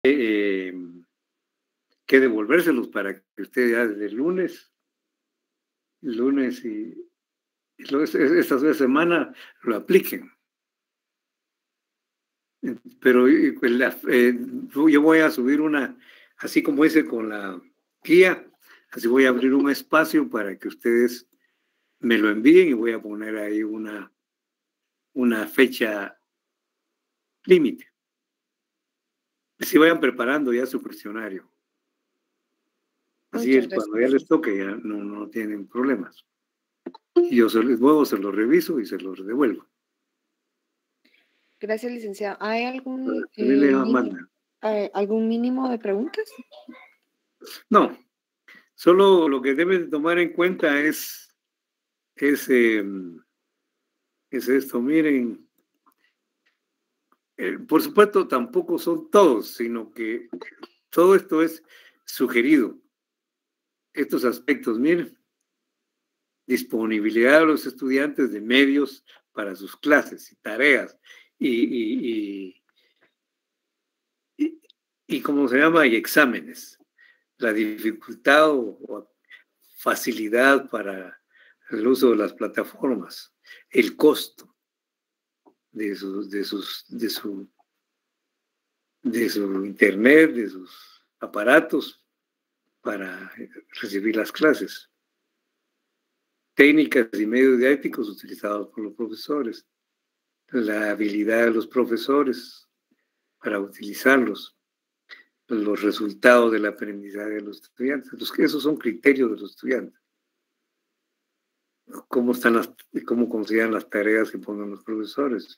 eh, que devolvérselos para que ustedes ya desde el lunes esta semana lo apliquen. Pero yo voy a subir una, así como hice con la guía, así voy a abrir un espacio para que ustedes me lo envíen y voy a poner ahí una fecha límite. Si vayan preparando ya su cuestionario. Así es, cuando ya les toque ya no tienen problemas. Y yo luego se los reviso y se los devuelvo. Gracias, licenciado. ¿Hay algún mínimo de preguntas? No, solo lo que deben tomar en cuenta es esto. Miren, por supuesto tampoco son todos, sino que todo esto es sugerido. Estos aspectos, miren, disponibilidad de los estudiantes de medios para sus clases y tareas y ¿cómo se llama? Y exámenes. La dificultad o facilidad para el uso de las plataformas, el costo de su internet, de sus aparatos para recibir las clases, técnicas y medios didácticos utilizados por los profesores, la habilidad de los profesores para utilizarlos, los resultados del aprendizaje de los estudiantes, esos son criterios de los estudiantes. Cómo consideran las tareas que ponen los profesores,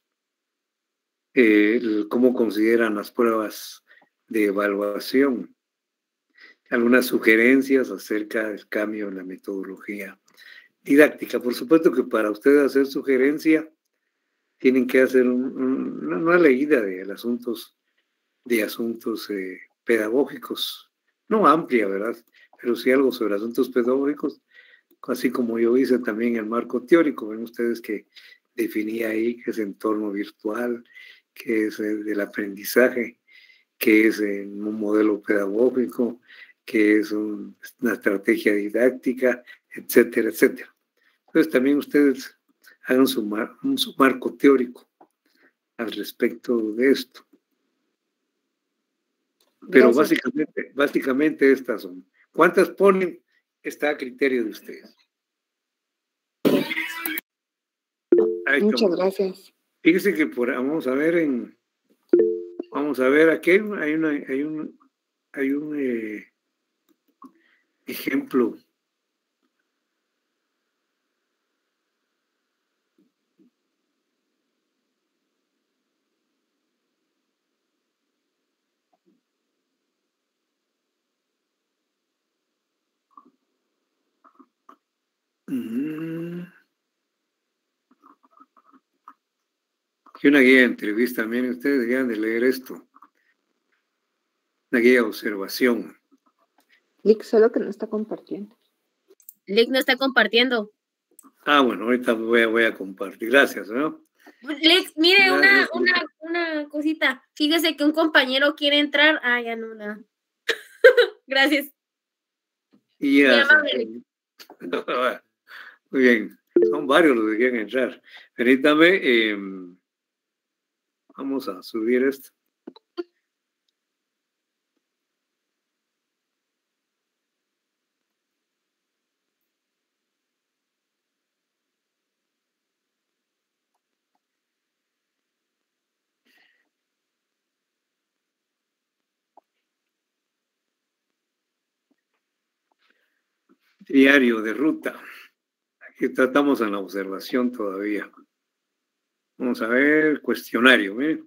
cómo consideran las pruebas de evaluación, algunas sugerencias acerca del cambio en la metodología didáctica. Por supuesto que para ustedes hacer sugerencia tienen que hacer una leída de asuntos pedagógicos, no amplia, ¿verdad? Pero sí algo sobre asuntos pedagógicos, así como yo hice también el marco teórico. Ven ustedes que definía ahí qué es entorno virtual, qué es del aprendizaje, qué es un modelo pedagógico, qué es una estrategia didáctica, etcétera, etcétera. Entonces también ustedes hagan su marco teórico al respecto de esto. Pero básicamente estas son. ¿Cuántas ponen? Está a criterio de ustedes. Muchas gracias. Fíjense que vamos a ver aquí hay un ejemplo. Y una guía de entrevista, miren ustedes, deberían de leer esto. Una guía de observación. Lick, solo que no está compartiendo. Lick no está compartiendo. Bueno, ahorita voy a compartir. Gracias, ¿no? Lick, mire, una cosita. Fíjese que un compañero quiere entrar. Ya no, nada. Gracias. Muy bien. Son varios los que quieren entrar. Permítame, vamos a subir esto. Diario de ruta. Aquí tratamos en la observación todavía. Vamos a ver, cuestionario, miren.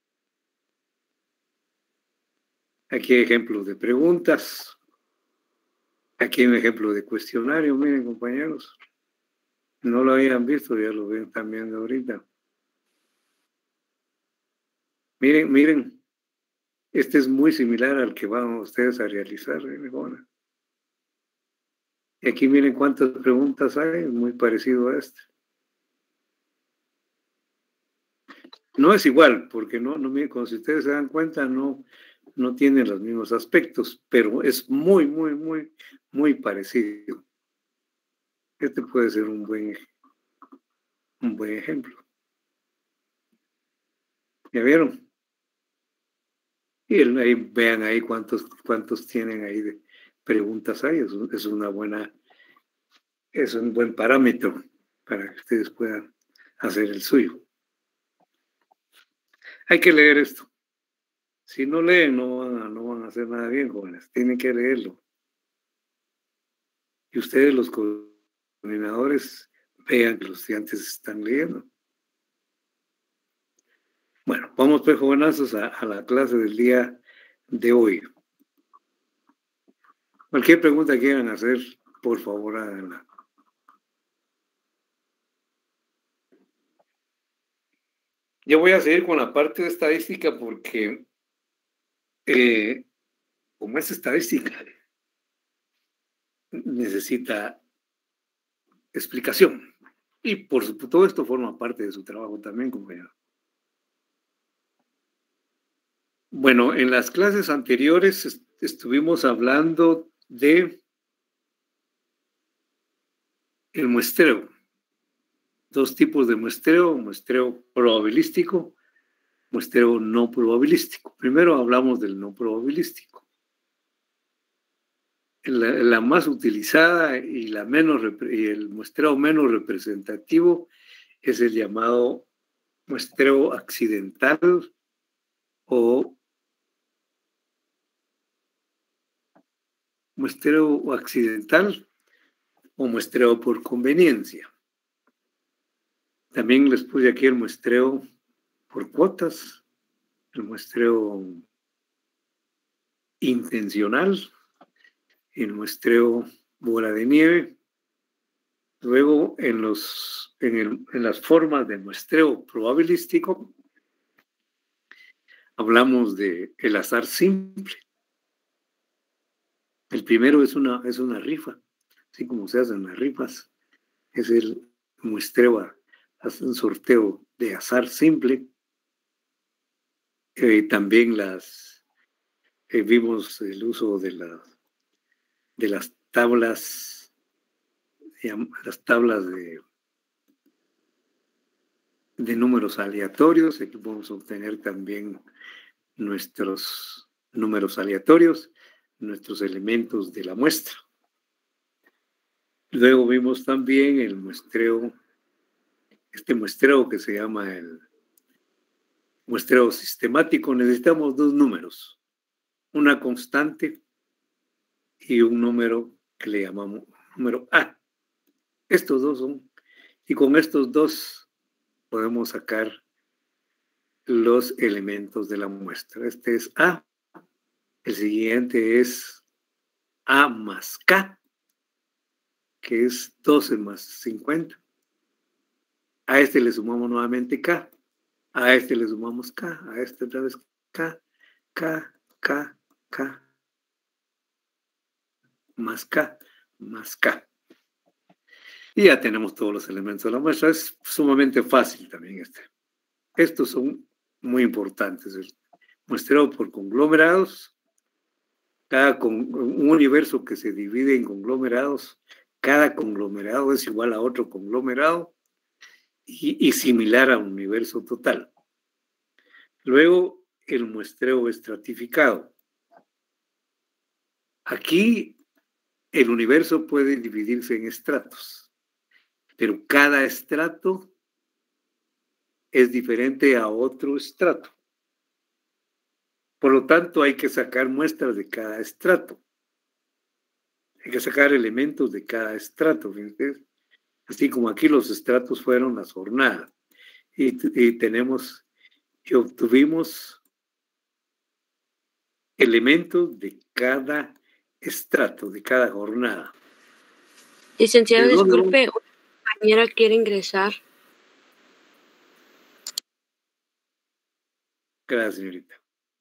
Aquí hay ejemplos de preguntas. Aquí hay un ejemplo de cuestionario, miren, compañeros. No lo habían visto, ya lo ven también ahorita. Miren. Este es muy similar al que van ustedes a realizar, ahora. Y aquí miren cuántas preguntas hay, muy parecido a este. No es igual, porque como si ustedes se dan cuenta, no no tiene los mismos aspectos, pero es muy, muy, muy, muy parecido. Este puede ser un buen ejemplo. ¿Ya vieron? Y ahí, vean ahí cuántos tienen ahí de preguntas hay. Es un buen parámetro para que ustedes puedan hacer el suyo. Hay que leer esto. Si no leen, no van a hacer nada bien, jóvenes. Tienen que leerlo. Y ustedes, los coordinadores, vean que los estudiantes están leyendo. Bueno, vamos pues, jovenazos, a la clase del día de hoy. Cualquier pregunta que quieran hacer, por favor, háganla. Yo voy a seguir con la parte de estadística porque, como es estadística, necesita explicación. Y por supuesto, todo esto forma parte de su trabajo también, compañero. Bueno, en las clases anteriores estuvimos hablando de el muestreo. Dos tipos de muestreo probabilístico, muestreo no probabilístico. Primero hablamos del no probabilístico. La más utilizada y el muestreo menos representativo es el llamado muestreo accidental o muestreo por conveniencia. También les puse aquí el muestreo por cuotas, el muestreo intencional, el muestreo bola de nieve. Luego, en las formas de muestreo probabilístico, hablamos de el azar simple. El primero es una rifa, así como se hacen las rifas. Es el muestreo, un sorteo de azar simple. También vimos el uso de las tablas de números aleatorios. Aquí podemos obtener también nuestros números aleatorios, nuestros elementos de la muestra. Luego vimos también el muestreo que se llama el muestreo sistemático. Necesitamos dos números, una constante y un número que le llamamos número A. Estos dos son, y con estos dos podemos sacar los elementos de la muestra. Este es A, el siguiente es A más K, que es 12 más 50. A este le sumamos nuevamente K, a este le sumamos K, a este otra vez K, K, K, K, más K, más K. Y ya tenemos todos los elementos de la muestra. Es sumamente fácil también este. Estos son muy importantes. El muestreo por conglomerados, un universo que se divide en conglomerados, cada conglomerado es igual a otro conglomerado y similar a un universo total. Luego, el muestreo estratificado. Aquí el universo puede dividirse en estratos, pero cada estrato es diferente a otro estrato. Por lo tanto, hay que sacar muestras de cada estrato. Hay que sacar elementos de cada estrato. Fíjense. Así como aquí los estratos fueron las jornadas. Y obtuvimos elementos de cada estrato, de cada jornada. Licenciado, disculpe, una compañera quiere ingresar. Gracias, señorita.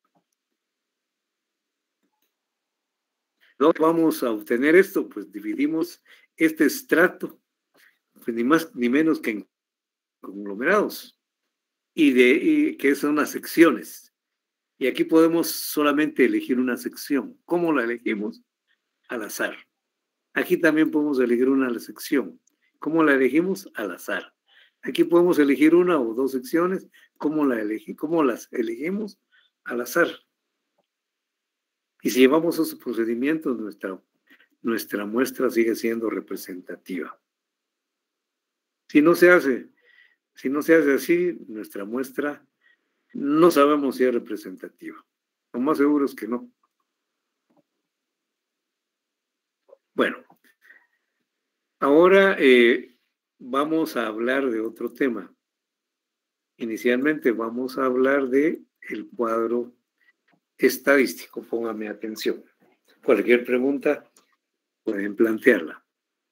No vamos a obtener esto, pues dividimos este estrato, pues ni más ni menos que en conglomerados, y que son las secciones. Y aquí podemos solamente elegir una sección. ¿Cómo la elegimos? Al azar. Aquí también podemos elegir una sección. ¿Cómo la elegimos? Al azar. Aquí podemos elegir una o dos secciones. ¿Cómo las elegimos? Al azar. Y si llevamos esos procedimientos, nuestra muestra sigue siendo representativa. Si no se hace así, nuestra muestra no sabemos si es representativa. Lo más seguro es que no. Bueno, ahora vamos a hablar de otro tema. Inicialmente vamos a hablar de el cuadro estadístico. Póngame atención. Cualquier pregunta pueden plantearla.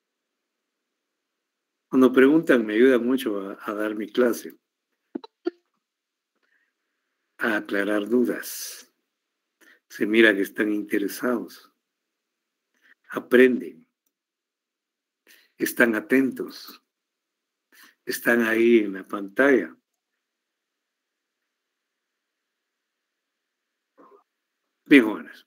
Cuando preguntan me ayuda mucho a dar mi clase, a aclarar dudas. Se mira que están interesados, aprenden, están atentos, están ahí en la pantalla. Bien, jóvenes.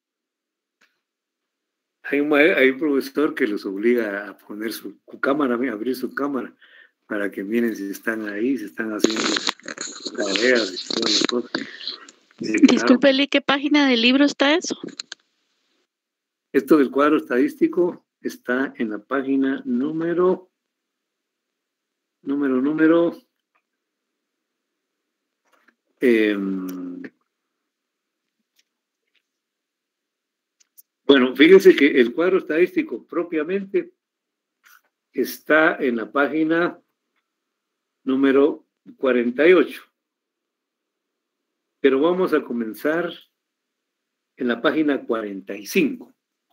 Hay un profesor que los obliga a poner su cámara, a abrir su cámara, para que miren si están ahí, si están haciendo tareas y todas las cosas. Disculpe, Lee, ¿qué página del libro está eso? Esto del cuadro estadístico está en la página número. Bueno, fíjense que el cuadro estadístico propiamente está en la página número 48. Pero vamos a comenzar en la página 45.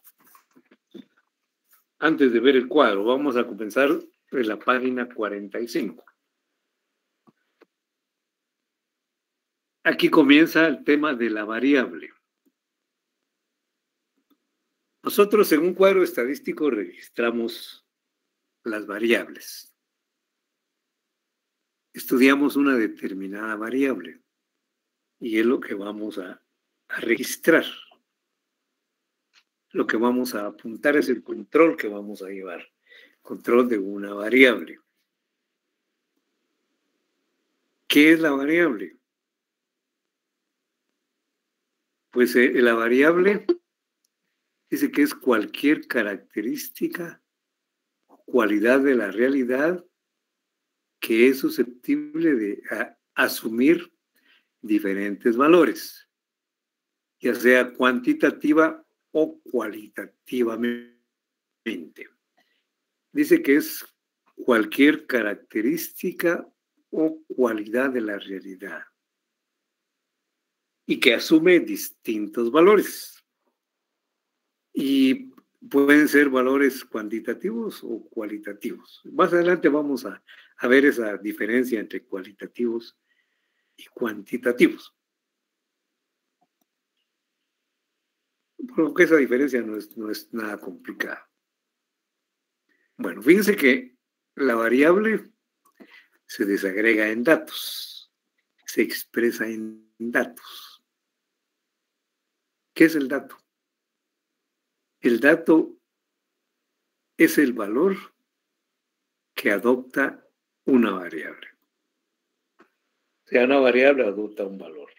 Antes de ver el cuadro, vamos a comenzar en la página 45. Aquí comienza el tema de la variable. Nosotros en un cuadro estadístico registramos las variables. Estudiamos una determinada variable y es lo que vamos a registrar. Lo que vamos a apuntar es el control que vamos a llevar. Control de una variable. ¿Qué es la variable? Pues la variable dice que es cualquier característica o cualidad de la realidad que es susceptible de asumir diferentes valores, ya sea cuantitativa o cualitativamente. Dice que es cualquier característica o cualidad de la realidad y que asume distintos valores. Y pueden ser valores cuantitativos o cualitativos. Más adelante vamos a ver esa diferencia entre cualitativos y cuantitativos. Porque esa diferencia no es nada complicada. Bueno, fíjense que la variable se desagrega en datos, se expresa en datos. ¿Qué es el dato? El dato es el valor que adopta una variable. O sea, una variable adopta un valor.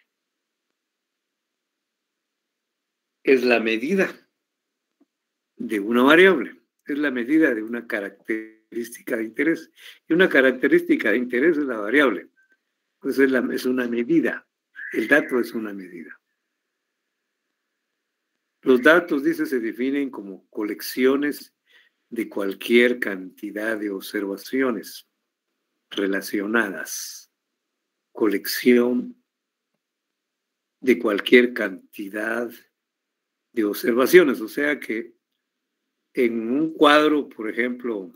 Es la medida de una variable, es la medida de una característica de interés. Y una característica de interés es la variable. Pues es una medida. El dato es una medida. Los datos, dice, se definen como colecciones de cualquier cantidad de observaciones relacionadas. Colección de cualquier cantidad de observaciones. O sea que en un cuadro, por ejemplo,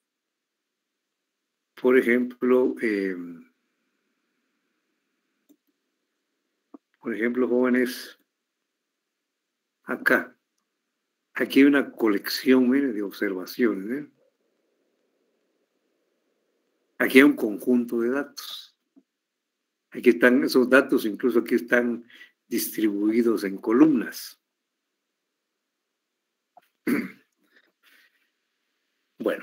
jóvenes, aquí hay una colección, mire, de observaciones, ¿eh? Aquí hay un conjunto de datos. Aquí están esos datos, incluso aquí están distribuidos en columnas. Bueno.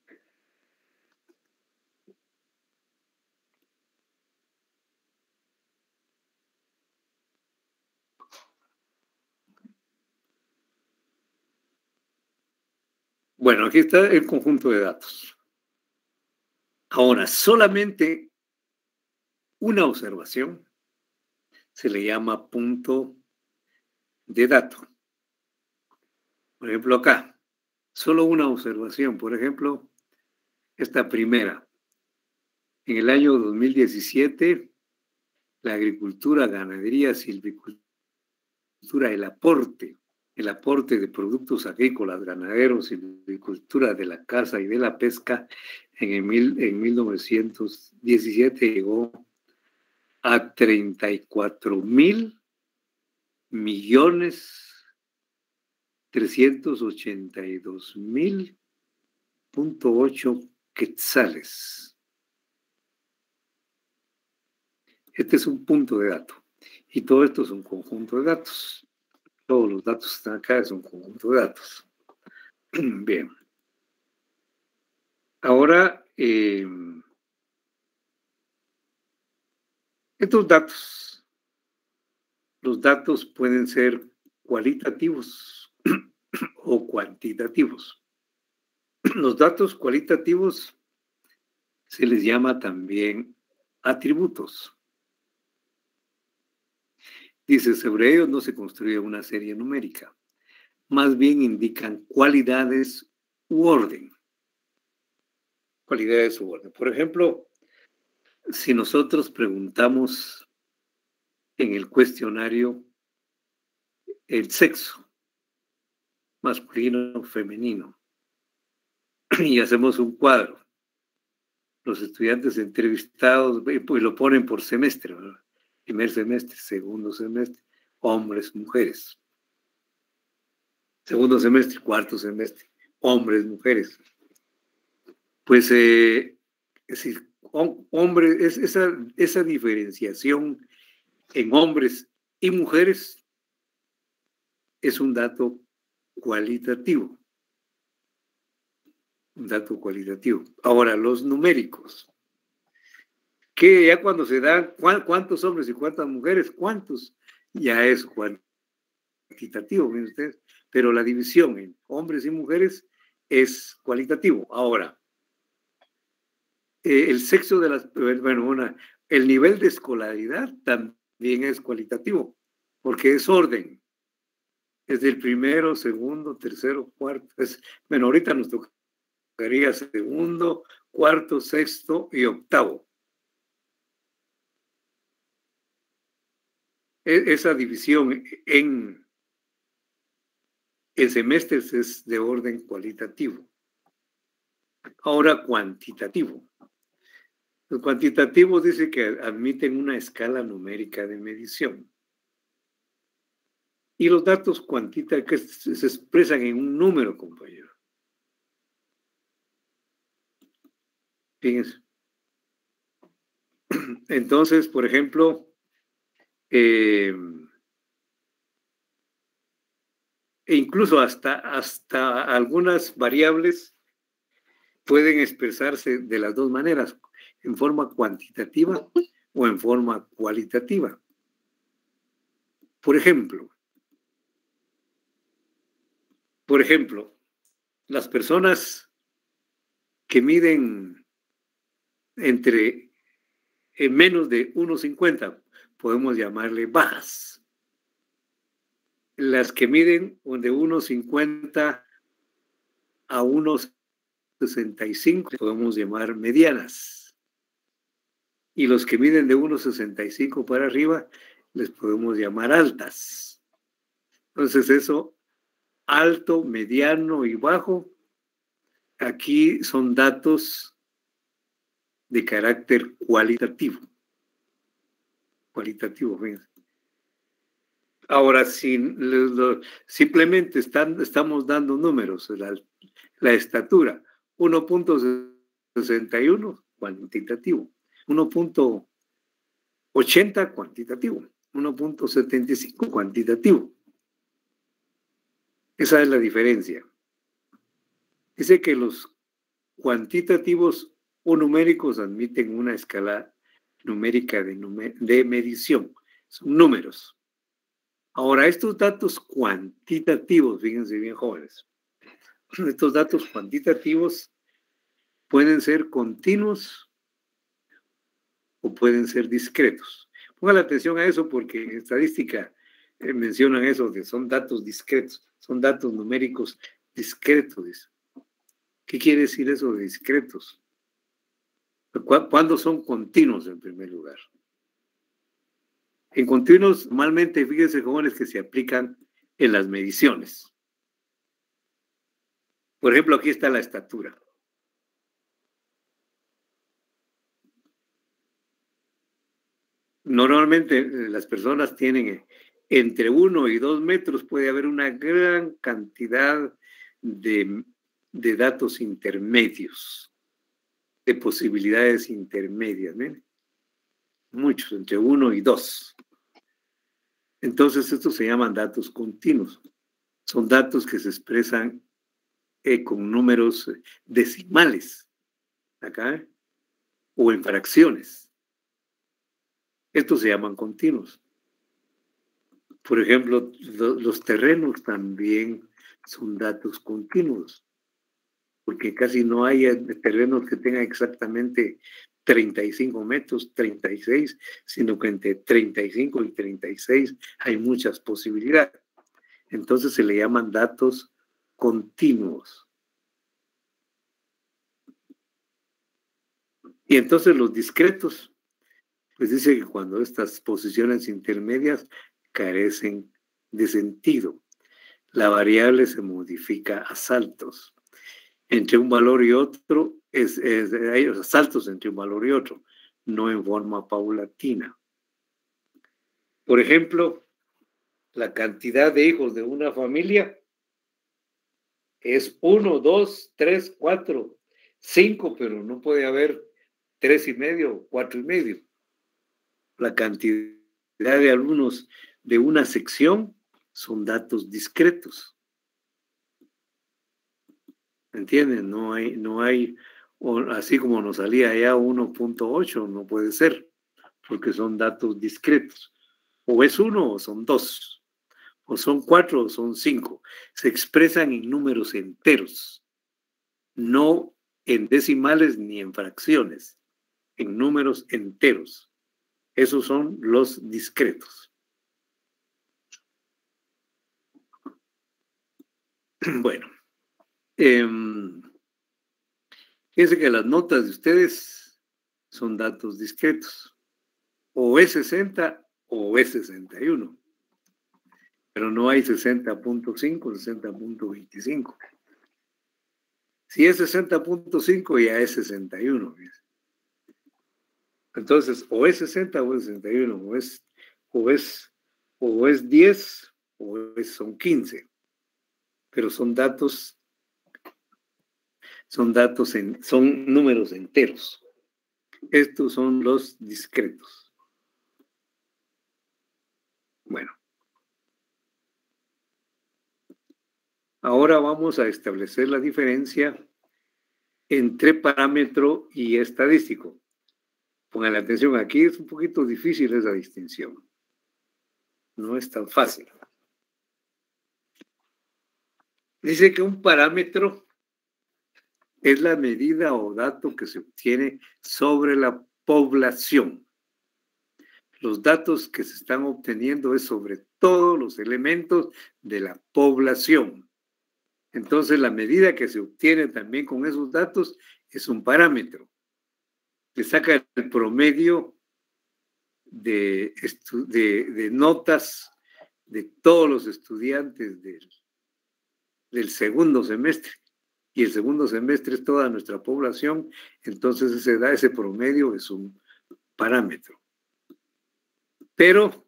Bueno, aquí está el conjunto de datos. Ahora, solamente una observación se le llama punto de dato. Por ejemplo, acá, solo una observación. Por ejemplo, esta primera. En el año 2017, la agricultura, ganadería, silvicultura, el aporte de productos agrícolas, ganaderos, silvicultura, de la caza y de la pesca en 1917 llegó a 34.382.000.8 quetzales. Este es un punto de dato. Y todo esto es un conjunto de datos. Todos los datos que están acá es un conjunto de datos. Bien. Ahora, estos datos, los datos pueden ser cualitativos o cuantitativos. Los datos cualitativos se les llama también atributos. Dice, sobre ellos no se construye una serie numérica, más bien indican cualidades u orden. Cualidades u orden. Por ejemplo, si nosotros preguntamos en el cuestionario el sexo, masculino, femenino, y hacemos un cuadro, los estudiantes entrevistados pues lo ponen por semestre, ¿verdad? Primer semestre, segundo semestre, hombres, mujeres. Segundo semestre, cuarto semestre, hombres, mujeres. Pues hombres, esa diferenciación en hombres y mujeres es un dato cualitativo. Un dato cualitativo. Ahora, los numéricos. Que ya cuando se dan cuántos hombres y cuántas mujeres, cuántos, ya es cuantitativo, miren ustedes, pero la división en hombres y mujeres es cualitativo. Ahora, el sexo de las, bueno, el nivel de escolaridad también es cualitativo, porque es orden. Es del primero, segundo, tercero, cuarto. Bueno, ahorita nos tocaría segundo, cuarto, sexto y octavo. Esa división en semestres es de orden cualitativo. Ahora, cuantitativo. Los cuantitativos dicen que admiten una escala numérica de medición. Y los datos cuantitativos que se expresan en un número, compañero. Fíjense. Entonces, por ejemplo, e incluso hasta algunas variables pueden expresarse de las dos maneras, en forma cuantitativa o en forma cualitativa. Por ejemplo, las personas que miden entre menos de 1,50 podemos llamarle bajas. Las que miden de 1,50 a 1,65 podemos llamar medianas. Y los que miden de 1,65 para arriba les podemos llamar altas. Entonces eso, alto, mediano y bajo, aquí son datos de carácter cualitativo. Cualitativo, fíjense. Ahora, simplemente estamos dando números. La estatura, 1.61, cuantitativo. 1.80, 80 cuantitativo, 1.75 cuantitativo. Esa es la diferencia. Dice que los cuantitativos o numéricos admiten una escala numérica de medición. Son números. Ahora, estos datos cuantitativos, fíjense bien, jóvenes, estos datos cuantitativos pueden ser continuos o pueden ser discretos. Pongan la atención a eso porque en estadística mencionan eso, que son datos discretos, son datos numéricos discretos. ¿Qué quiere decir eso de discretos? ¿Cuándo son continuos en primer lugar? En continuos, normalmente, fíjense, jóvenes, que se aplican en las mediciones. Por ejemplo, aquí está la estatura. Normalmente las personas tienen entre 1 y 2 metros, puede haber una gran cantidad de datos intermedios, de posibilidades intermedias, ¿ven? Muchos, entre 1 y 2. Entonces, estos se llaman datos continuos. Son datos que se expresan con números decimales, acá, o en fracciones. Estos se llaman continuos. Por ejemplo, los terrenos también son datos continuos, porque casi no hay terrenos que tengan exactamente 35 metros, 36, sino que entre 35 y 36 hay muchas posibilidades. Entonces se le llaman datos continuos. Y entonces los discretos, pues dice que cuando estas posiciones intermedias carecen de sentido, la variable se modifica a saltos. Entre un valor y otro, hay saltos entre un valor y otro, no en forma paulatina. Por ejemplo, la cantidad de hijos de una familia es 1, 2, 3, 4, 5, pero no puede haber 3,5 o 4,5. La cantidad de alumnos de una sección son datos discretos. ¿Entienden? No hay, así como nos salía ya 1.8, no puede ser, porque son datos discretos. O es 1 o son 2, o son 4 o son 5. Se expresan en números enteros, no en decimales ni en fracciones, en números enteros. Esos son los discretos. Bueno, fíjense que las notas de ustedes son datos discretos. O es 60 o es 61. Pero no hay 60.5, 60.25. Si es 60.5, ya es 61. Entonces, o es 60 o es 61, o es 10 o son 15. Pero son números enteros. Estos son los discretos. Bueno. Ahora vamos a establecer la diferencia entre parámetro y estadístico. Pongan la atención, aquí es un poquito difícil esa distinción. No es tan fácil. Dice que un parámetro es la medida o dato que se obtiene sobre la población. Los datos que se están obteniendo es sobre todos los elementos de la población. Entonces, la medida que se obtiene también con esos datos es un parámetro. Se saca el promedio de notas de todos los estudiantes del segundo semestre. Y el segundo semestre es toda nuestra población, entonces ese promedio es un parámetro. Pero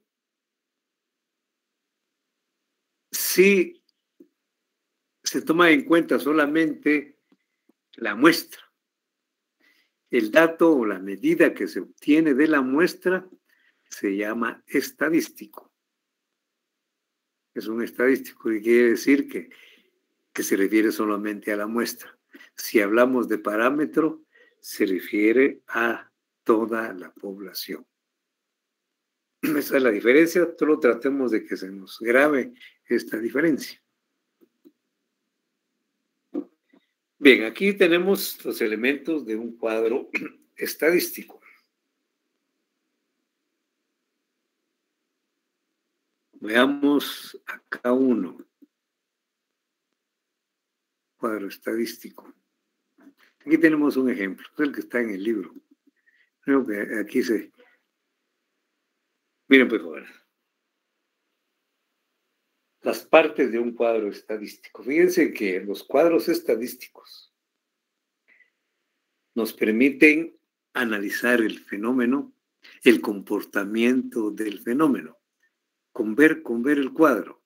si se toma en cuenta solamente la muestra, el dato o la medida que se obtiene de la muestra, se llama estadístico. Es un estadístico y quiere decir que se refiere solamente a la muestra. Si hablamos de parámetro, se refiere a toda la población. Esa es la diferencia. Solo tratemos de que se nos grabe esta diferencia. Bien, aquí tenemos los elementos de un cuadro estadístico. Veamos acá uno. Cuadro estadístico. Aquí tenemos un ejemplo, es el que está en el libro. Creo que aquí se... Miren, por favor. Las partes de un cuadro estadístico. Fíjense que los cuadros estadísticos nos permiten analizar el fenómeno, el comportamiento del fenómeno, con ver el cuadro.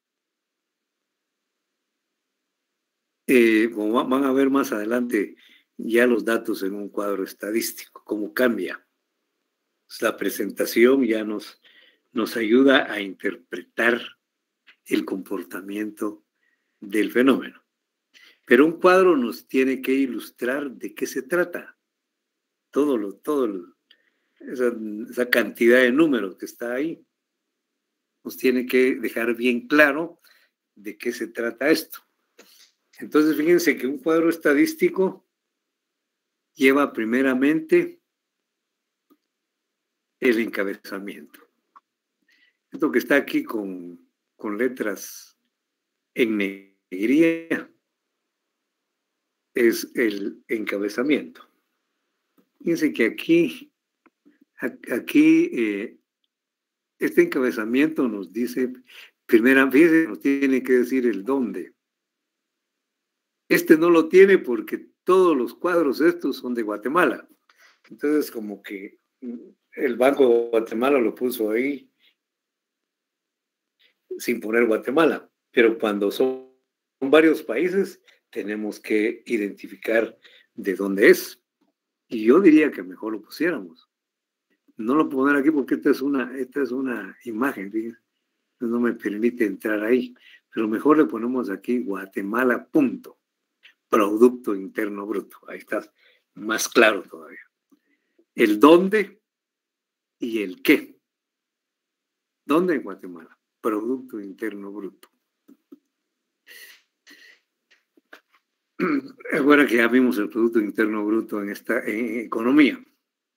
Como van a ver más adelante ya los datos en un cuadro estadístico, cómo cambia. La presentación ya nos ayuda a interpretar el comportamiento del fenómeno. Pero un cuadro nos tiene que ilustrar de qué se trata. Esa cantidad de números que está ahí nos tiene que dejar bien claro de qué se trata esto. Entonces, fíjense que un cuadro estadístico lleva primeramente el encabezamiento. Esto que está aquí con letras en negrilla es el encabezamiento. Fíjense que aquí este encabezamiento nos dice, fíjense, nos tiene que decir el dónde. Este no lo tiene porque todos los cuadros estos son de Guatemala. Entonces, como que el Banco de Guatemala lo puso ahí sin poner Guatemala. Pero cuando son varios países, tenemos que identificar de dónde es. Y yo diría que mejor lo pusiéramos. No lo puedo poner aquí porque esta es una imagen, fíjense. No me permite entrar ahí. Pero mejor le ponemos aquí Guatemala, punto. Producto Interno Bruto. Ahí está más claro todavía. El dónde y el qué. ¿Dónde en Guatemala? Producto Interno Bruto. Ahora que ya vimos el Producto Interno Bruto en economía.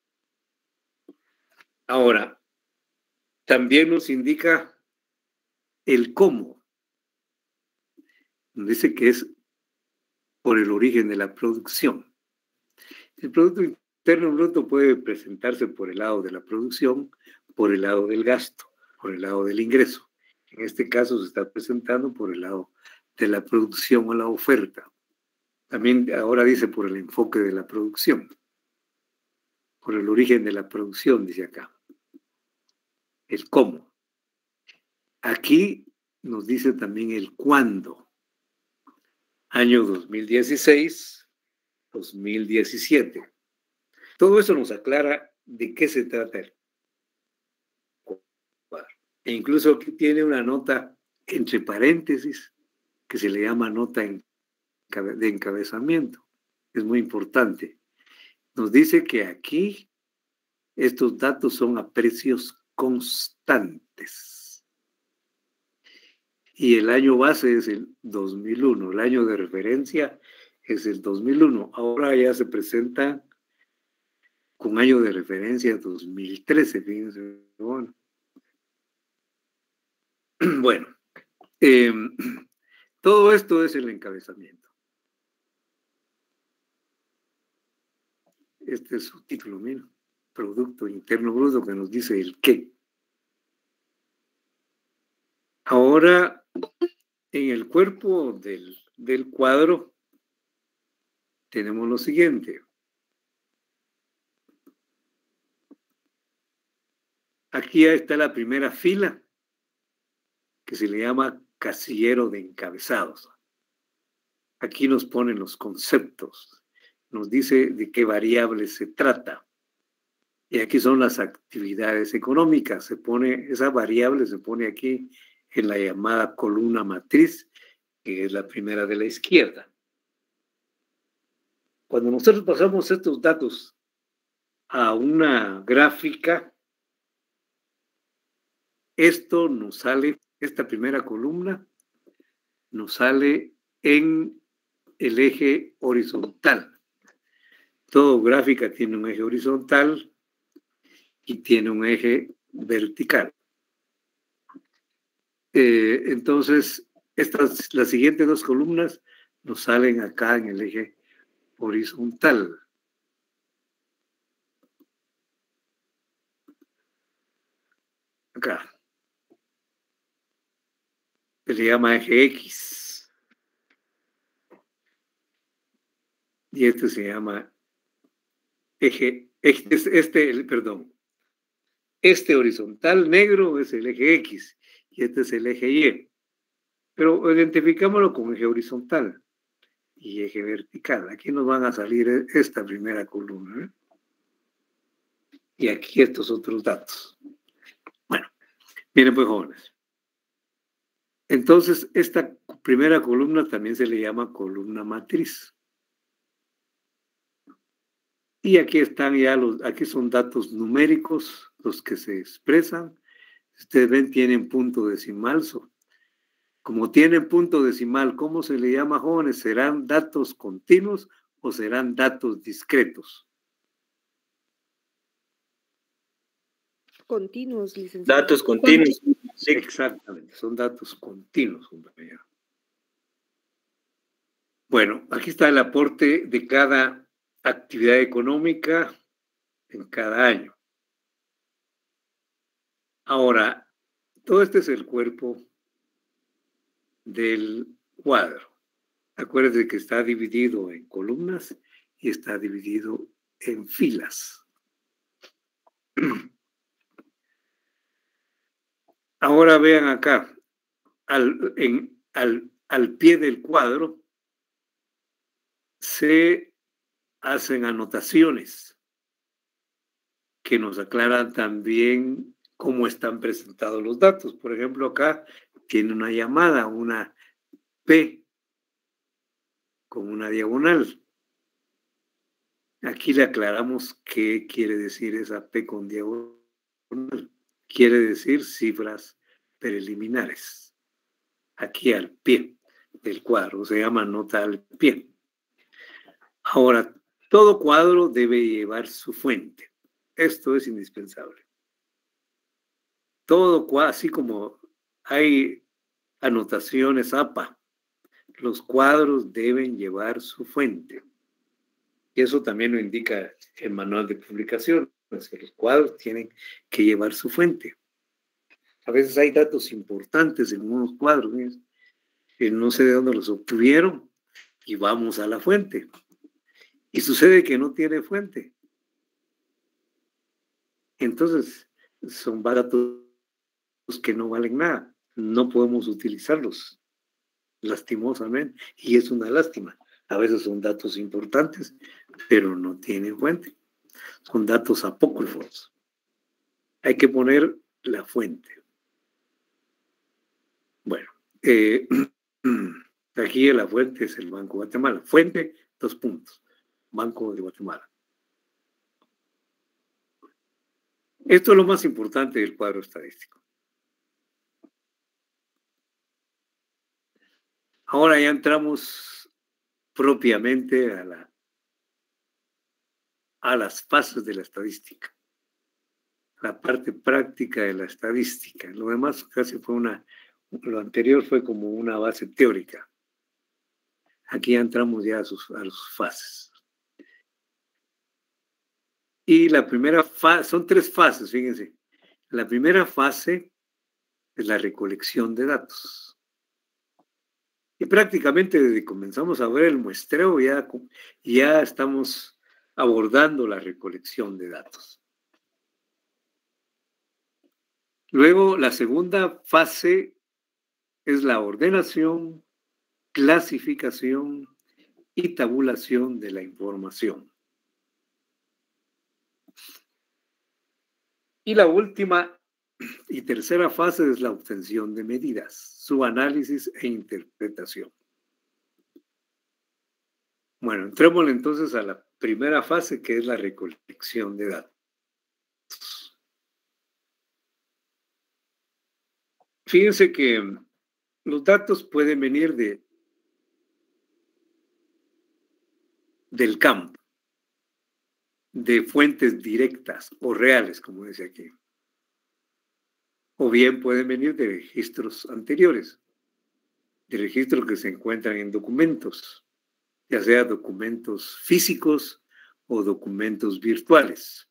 Ahora, también nos indica el cómo. Nos dice que es por el origen de la producción. El Producto Interno Bruto puede presentarse por el lado de la producción, por el lado del gasto, por el lado del ingreso. En este caso se está presentando por el lado de la producción o la oferta. También ahora dice por el enfoque de la producción, por el origen de la producción, dice acá. El cómo. Aquí nos dice también el cuándo. Año 2016, 2017. Todo eso nos aclara de qué se trata el cuadro. E incluso aquí tiene una nota entre paréntesis que se le llama nota de encabezamiento. Es muy importante. Nos dice que aquí estos datos son a precios constantes. Y el año base es el 2001. El año de referencia es el 2001. Ahora ya se presenta con año de referencia 2013. Fíjense. Bueno, todo esto es el encabezamiento. Este es su título, mira. Producto Interno Bruto, que nos dice el qué. Ahora, en el cuerpo del cuadro, tenemos lo siguiente. Aquí está la primera fila, que se le llama casillero de encabezados. Aquí nos ponen los conceptos, nos dice de qué variable se trata. Y aquí son las actividades económicas. Se pone, esa variable se pone aquí en la llamada columna matriz, que es la primera de la izquierda. Cuando nosotros pasamos estos datos a una gráfica, esto nos sale, esta primera columna nos sale en el eje horizontal. Todo gráfica tiene un eje horizontal y tiene un eje vertical. Entonces, las siguientes dos columnas nos salen acá en el eje horizontal. Acá. Se le llama eje X. Y este se llama perdón. Este horizontal negro es el eje X y este es el eje Y. Pero identificámoslo con eje horizontal y eje vertical. Aquí nos van a salir esta primera columna, ¿eh? Y aquí estos otros datos. Bueno, miren pues, jóvenes. Entonces, esta primera columna también se le llama columna matriz. Y aquí están ya aquí son datos numéricos, los que se expresan. Ustedes ven, tienen punto decimal. Como tienen punto decimal, ¿cómo se le llama, jóvenes? ¿Serán datos continuos o serán datos discretos? Continuos, licenciado. Datos continuos. Sí. Exactamente, son datos continuos, compañero. Bueno, aquí está el aporte de cada actividad económica en cada año. Ahora, todo este es el cuerpo del cuadro. Acuérdense que está dividido en columnas y está dividido en filas. Ahora vean acá, al pie del cuadro se hacen anotaciones que nos aclaran también cómo están presentados los datos. Por ejemplo, acá tiene una llamada, una P con una diagonal. Aquí le aclaramos qué quiere decir esa P con diagonal. Quiere decir cifras preliminares. Aquí al pie del cuadro, se llama nota al pie. Ahora, todo cuadro debe llevar su fuente. Esto es indispensable. Todo cuadro, así como hay anotaciones APA, los cuadros deben llevar su fuente. Y eso también lo indica el manual de publicación. Los cuadros tienen que llevar su fuente. A veces hay datos importantes en unos cuadros, que no sé de dónde los obtuvieron, y vamos a la fuente. Y sucede que no tiene fuente. Entonces, son datos que no valen nada. No podemos utilizarlos, lastimosamente, y es una lástima. A veces son datos importantes, pero no tienen fuente. Son datos apócrifos. Hay que poner la fuente. Bueno, aquí la fuente es el Banco de Guatemala. Fuente, 2 puntos. Banco de Guatemala. Esto es lo más importante del cuadro estadístico. Ahora ya entramos propiamente a las fases de la estadística. La parte práctica de la estadística. Lo demás casi fue lo anterior fue como una base teórica. Aquí ya entramos ya a sus fases. Y la primera fase, son 3 fases, fíjense. La primera fase es la recolección de datos. Y prácticamente desde que comenzamos a ver el muestreo ya estamos abordando la recolección de datos. Luego, la segunda fase es la ordenación, clasificación y tabulación de la información. Y la última y tercera fase es la obtención de medidas, su análisis e interpretación. Bueno, entrémosle entonces a la primera fase, que es la recolección de datos. Fíjense que los datos pueden venir del campo, de fuentes directas o reales, como dice aquí. O bien pueden venir de registros anteriores, de registros que se encuentran en documentos, ya sea documentos físicos o documentos virtuales.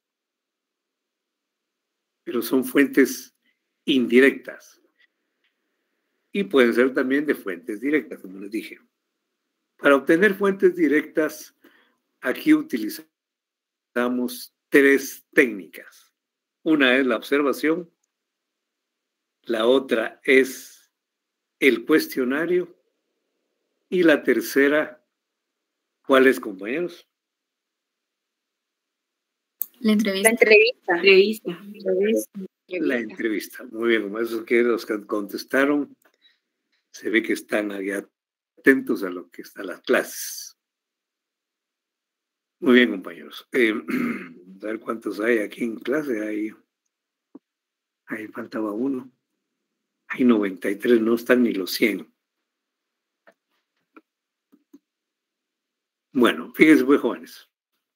Pero son fuentes indirectas. Y pueden ser también de fuentes directas, como les dije. Para obtener fuentes directas, aquí utilizamos 3 técnicas. Una es la observación, la otra es el cuestionario y la tercera, ¿cuál es, compañeros? La entrevista. La entrevista. Muy bien, como esos que los que contestaron, se ve que están ahí atentos a lo que están las clases. Muy bien, compañeros. A ver cuántos hay aquí en clase. Ahí faltaba uno. Hay 93, no están ni los 100. Bueno, fíjense, pues, jóvenes.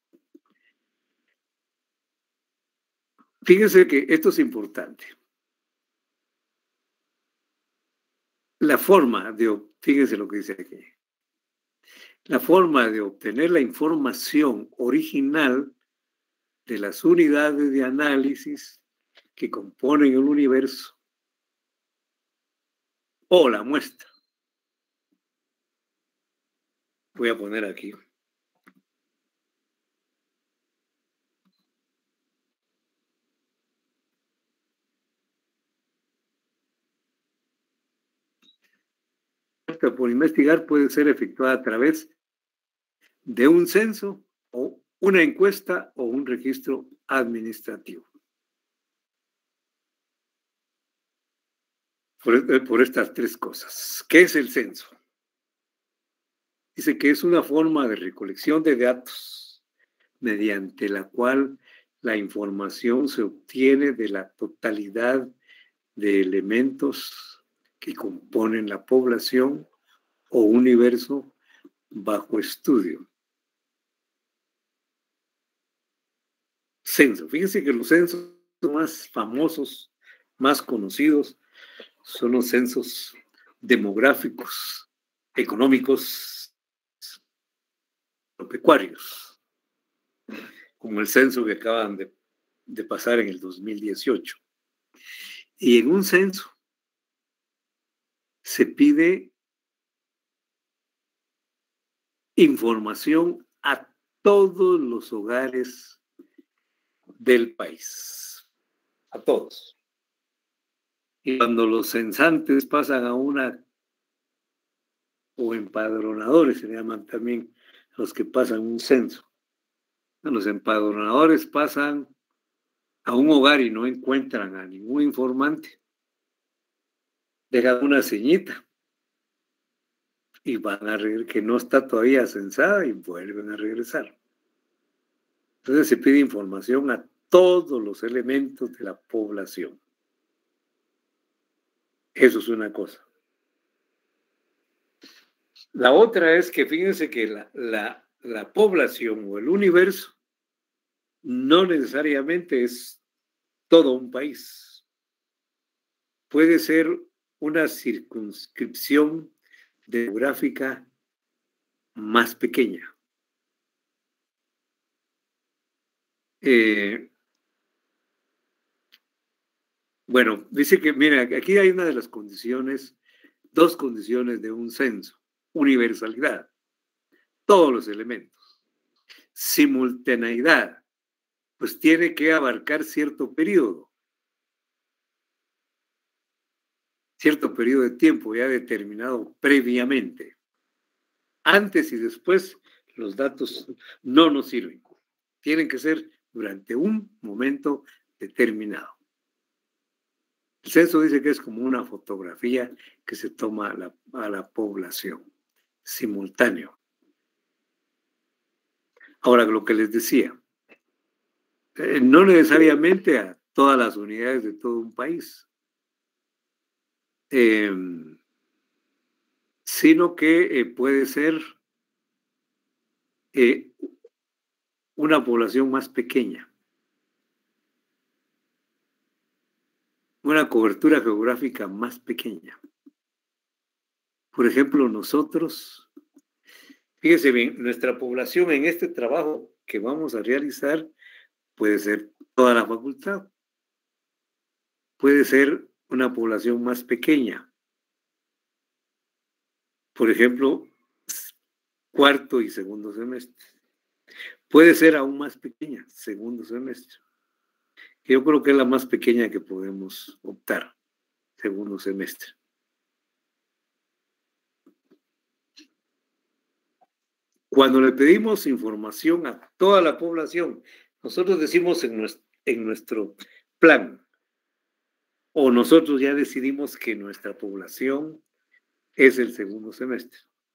Fíjense que esto es importante. La forma fíjense lo que dice aquí. La forma de obtener la información original de las unidades de análisis que componen el universo o la muestra. Voy a poner aquí. Por investigar puede ser efectuada a través de un censo o una encuesta o un registro administrativo. Por estas 3 cosas. ¿Qué es el censo? Dice que es una forma de recolección de datos mediante la cual la información se obtiene de la totalidad de elementos que componen la población o universo bajo estudio. Censo. Fíjense que los censos más famosos, más conocidos, son los censos demográficos, económicos, pecuarios, como el censo que acaban de pasar en el 2018. Y en un censo se pide información a todos los hogares del país, a todos. Y cuando los censantes pasan o empadronadores, se llaman también los que pasan un censo. Los empadronadores pasan a un hogar y no encuentran a ningún informante. Dejan una ceñita y van a regresar, que no está todavía censada, y vuelven a regresar. Entonces se pide información a todos los elementos de la población. Eso es una cosa. La otra es que fíjense que la población o el universo no necesariamente es todo un país. Puede ser una circunscripción demográfica más pequeña. Bueno, dice que, mira, aquí hay una de las condiciones, 2 condiciones de un censo. Universalidad, todos los elementos. Simultaneidad, pues tiene que abarcar cierto periodo de tiempo ya determinado previamente. Antes y después, los datos no nos sirven. Tienen que ser durante un momento determinado. El censo dice que es como una fotografía que se toma a la población, simultáneo. Ahora, lo que les decía, no necesariamente a todas las unidades de todo un país, sino que puede ser una población más pequeña, una cobertura geográfica más pequeña. Por ejemplo, nosotros, fíjese bien, nuestra población en este trabajo que vamos a realizar puede ser toda la facultad, puede ser una población más pequeña. Por ejemplo, cuarto y segundo semestre. Puede ser aún más pequeña, segundo semestre. Yo creo que es la más pequeña que podemos optar, segundo semestre. Cuando le pedimos información a toda la población, nosotros decimos en nuestro plan, o nosotros ya decidimos que nuestra población es el segundo semestre.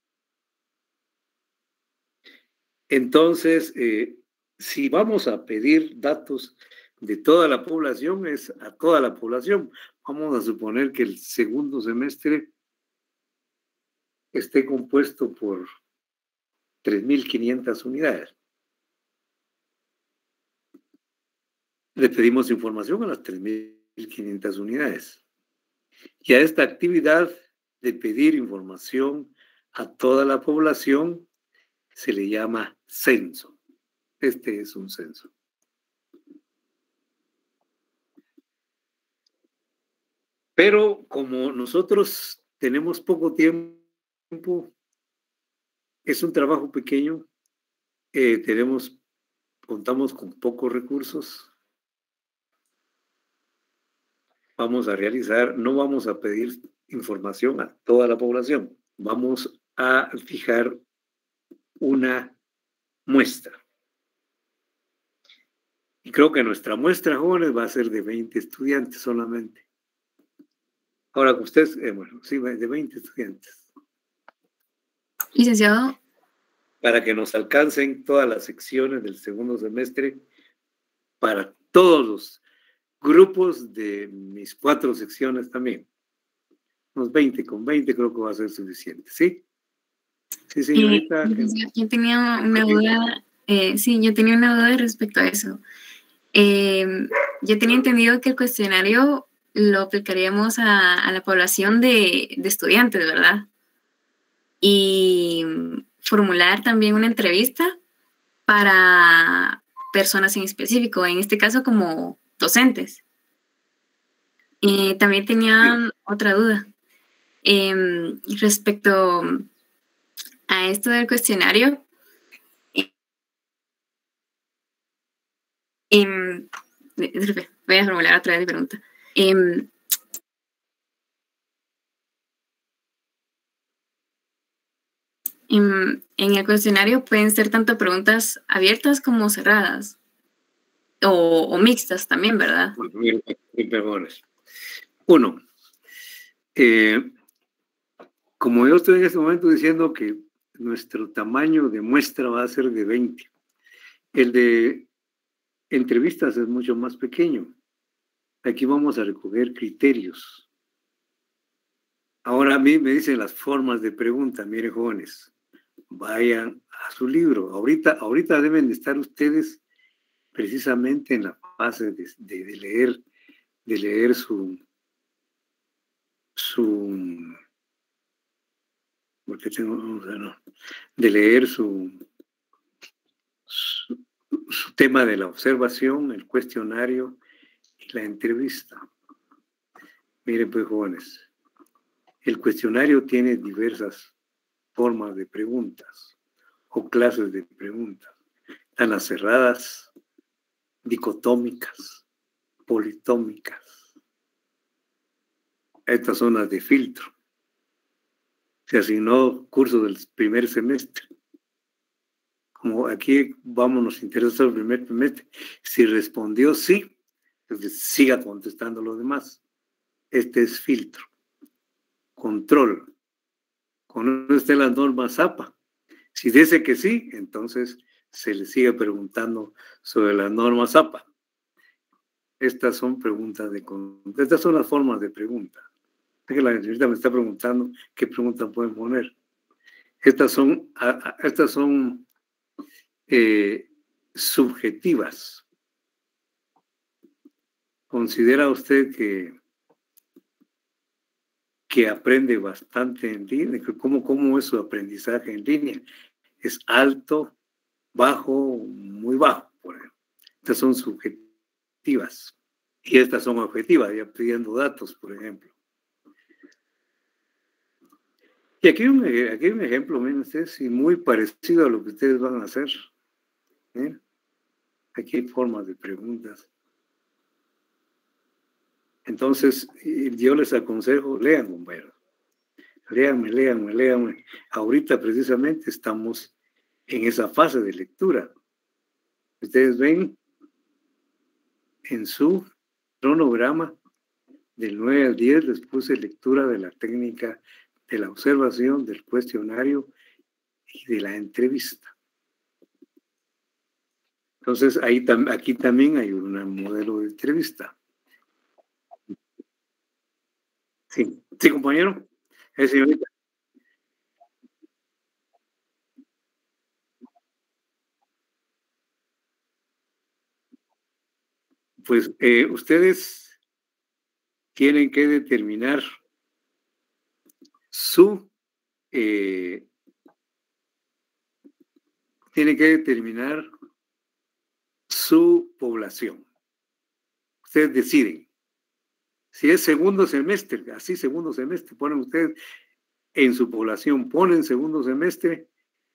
Entonces, si vamos a pedir datos de toda la población, es a toda la población. Vamos a suponer que el segundo semestre esté compuesto por 3.500 unidades. Le pedimos información a las 3.500 unidades. Y a esta actividad de pedir información a toda la población se le llama censo. Este es un censo. Pero como nosotros tenemos poco tiempo, es un trabajo pequeño, contamos con pocos recursos, vamos a realizar, no vamos a pedir información a toda la población, vamos a fijar una muestra. Y creo que nuestra muestra, jóvenes, va a ser de 20 estudiantes solamente. Ahora, ustedes, bueno, sí, de 20 estudiantes. Licenciado. Para que nos alcancen todas las secciones del segundo semestre para todos los grupos de mis 4 secciones también. Unos 20, con 20 creo que va a ser suficiente, ¿sí? Sí, señorita. Yo tenía una duda, yo tenía una duda respecto a eso. Yo tenía entendido que el cuestionario lo aplicaríamos a la población de estudiantes, ¿verdad? Y formular también una entrevista para personas en específico, en este caso como docentes. También tenía otra duda respecto a esto del cuestionario. Voy a formular otra vez mi pregunta. En el cuestionario pueden ser tanto preguntas abiertas como cerradas o mixtas también, ¿verdad? Perdones. Uno, como yo estoy en este momento diciendo que nuestro tamaño de muestra va a ser de 20, el de entrevistas es mucho más pequeño. Aquí vamos a recoger criterios. Ahora a mí me dicen las formas de pregunta. Miren, jóvenes, vayan a su libro. Ahorita deben de estar ustedes precisamente en la fase de leer su tema de la observación, el cuestionario y la entrevista. Miren, pues, jóvenes, el cuestionario tiene diversas formas de preguntas o clases de preguntas. Están las cerradas, dicotómicas, politómicas. Estas son las de filtro. Se asignó curso del primer semestre. Como aquí nos interesa el primer semestre. Si respondió sí, Entonces, siga contestando lo demás. Este es filtro. Control. ¿Conoce usted las normas ZAPA? Si dice que sí, entonces se le sigue preguntando sobre las normas ZAPA. Estas son preguntas estas son las formas de pregunta. Es que la señorita me está preguntando qué preguntas pueden poner. Estas son subjetivas. ¿Considera usted que aprende bastante en línea? ¿Cómo es su aprendizaje en línea? ¿Es alto, bajo, muy bajo? Por ejemplo. Estas son subjetivas. Y estas son objetivas, ya pidiendo datos, por ejemplo. Y aquí hay un ejemplo, miren ustedes, y muy parecido a lo que ustedes van a hacer. ¿Eh? Aquí hay formas de preguntas. Entonces, yo les aconsejo, lean, compañeros. Léanme. Ahorita precisamente estamos en esa fase de lectura. Ustedes ven en su cronograma del 9 al 10 les puse lectura de la técnica de la observación, del cuestionario y de la entrevista. Entonces, aquí también hay un modelo de entrevista. Sí, compañero. Señorita. Pues ustedes tienen que determinar su población. Ustedes deciden. Si es segundo semestre, así segundo semestre, ponen ustedes en su población, ponen segundo semestre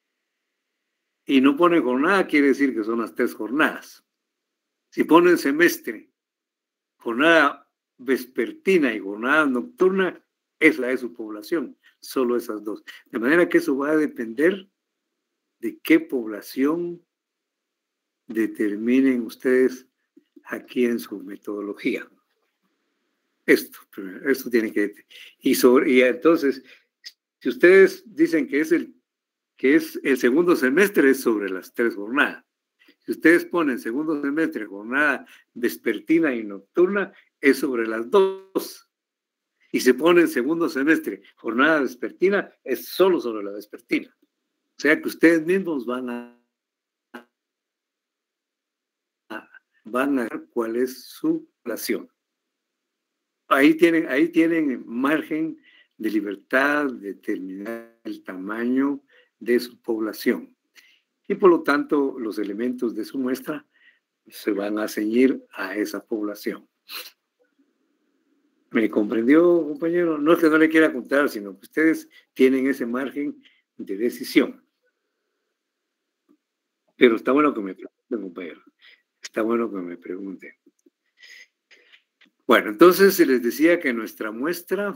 y no ponen jornada, quiere decir que son las 3 jornadas. Si ponen semestre, jornada vespertina y jornada nocturna, esa es su población, solo esas dos. De manera que eso va a depender de qué población determinen ustedes aquí en su metodología. Esto tiene que... Y entonces, si ustedes dicen que es el segundo semestre, es sobre las 3 jornadas. Si ustedes ponen segundo semestre, jornada vespertina y nocturna, es sobre las 2. Y si ponen segundo semestre, jornada vespertina, es solo sobre la vespertina. O sea que ustedes mismos van a ver cuál es su población. Ahí tienen margen de libertad de determinar el tamaño de su población. Y por lo tanto, los elementos de su muestra se van a ceñir a esa población. ¿Me comprendió, compañero? No es que no le quiera contar, sino que ustedes tienen ese margen de decisión. Pero está bueno que me pregunten, compañero. Está bueno que me pregunten. Bueno, entonces se les decía que nuestra muestra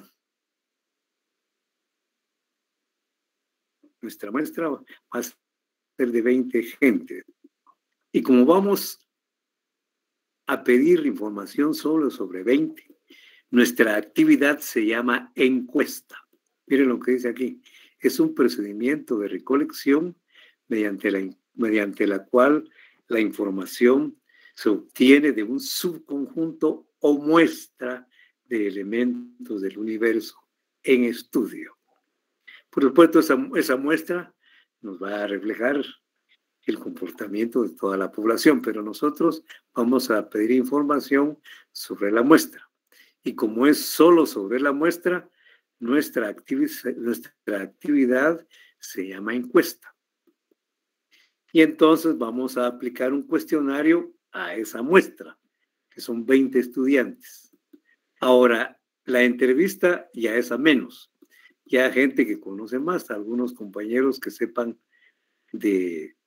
va a ser de 20 gentes. Y como vamos a pedir información solo sobre 20, nuestra actividad se llama encuesta. Miren lo que dice aquí. Es un procedimiento de recolección mediante la cual la información se obtiene de un subconjunto o muestra de elementos del universo en estudio. Por supuesto, esa muestra nos va a reflejar el comportamiento de toda la población, pero nosotros vamos a pedir información sobre la muestra. Y como es solo sobre la muestra, nuestra actividad se llama encuesta. Y entonces vamos a aplicar un cuestionario a esa muestra, que son 20 estudiantes. Ahora, la entrevista ya es a menos. Ya gente que conoce más, algunos compañeros que sepan de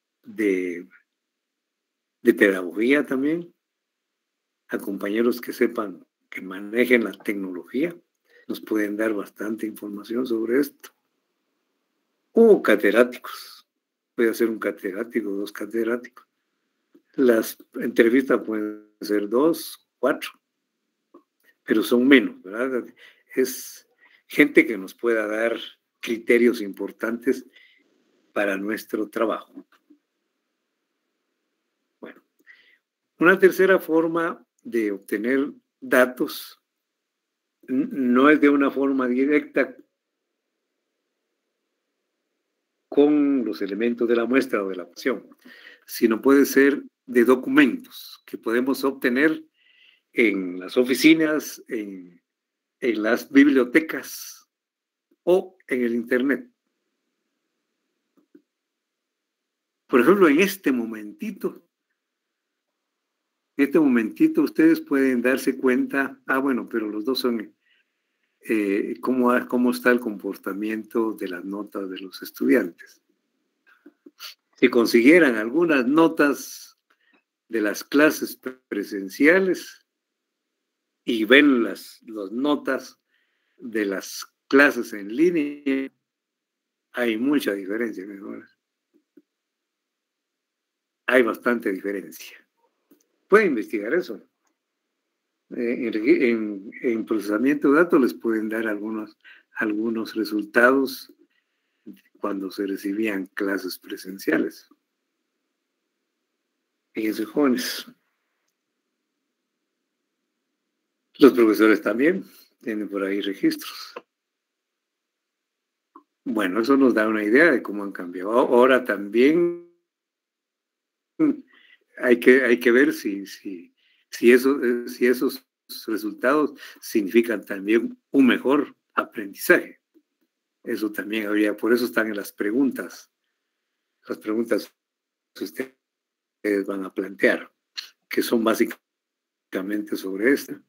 pedagogía también, a compañeros que sepan, que manejen la tecnología, nos pueden dar bastante información sobre esto. O catedráticos, puede ser un catedrático, 2 catedráticos. Las entrevistas pueden ser 2, 4, pero son menos, ¿verdad? Es gente que nos pueda dar criterios importantes para nuestro trabajo. Bueno, una tercera forma de obtener datos no es de una forma directa con los elementos de la muestra o de la opción, sino puede ser de documentos que podemos obtener en las oficinas, en las bibliotecas o en el Internet. Por ejemplo, en este momentito ustedes pueden darse cuenta, bueno, pero los dos son cómo está el comportamiento de las notas de los estudiantes. Si consiguieran algunas notas de las clases presenciales y ven las notas de las clases en línea, hay mucha diferencia, mejor. Hay bastante diferencia. Pueden investigar eso. En procesamiento de datos les pueden dar algunos resultados cuando se recibían clases presenciales. Fíjense, jóvenes. Los profesores también tienen por ahí registros. Bueno, eso nos da una idea de cómo han cambiado. Ahora también hay que ver si esos resultados significan también un mejor aprendizaje. Eso también habría, por eso están en las preguntas. Las preguntas que ustedes van a plantear, que son básicamente sobre esto.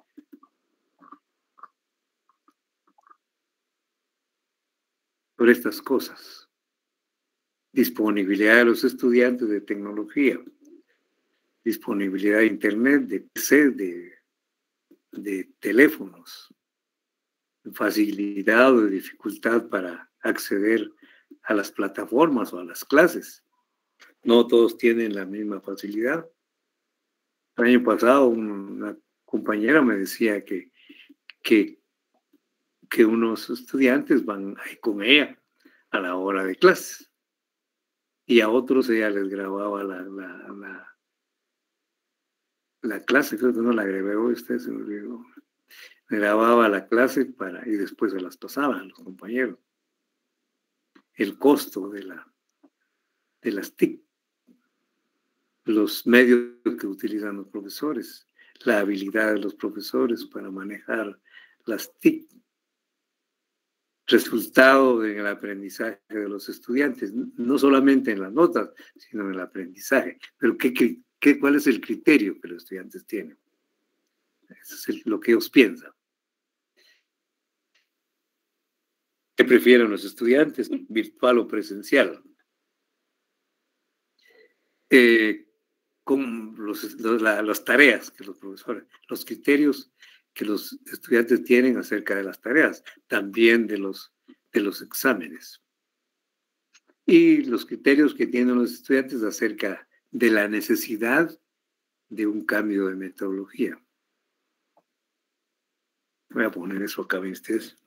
Por estas cosas. Disponibilidad de los estudiantes de tecnología, disponibilidad de internet, de PC, de teléfonos, facilidad o dificultad para acceder a las plataformas o a las clases. No todos tienen la misma facilidad. El año pasado una compañera me decía que unos estudiantes van ahí con ella a la hora de clases y a otros ella les grababa la clase, creo que no la grabé hoy, usted se me olvidó. Grababa la clase y después se las pasaban a los compañeros. El costo de las TIC, los medios que utilizan los profesores, la habilidad de los profesores para manejar las TIC, resultado del aprendizaje de los estudiantes, no solamente en las notas, sino en el aprendizaje. Pero ¿cuál es el criterio que los estudiantes tienen? Eso es lo que ellos piensan. ¿Qué prefieren los estudiantes, virtual o presencial? Con las tareas que los profesores, los criterios que los estudiantes tienen acerca de las tareas, también de los exámenes. Y los criterios que tienen los estudiantes acerca de la necesidad de un cambio de metodología. Voy a poner eso acá, ¿ven ustedes?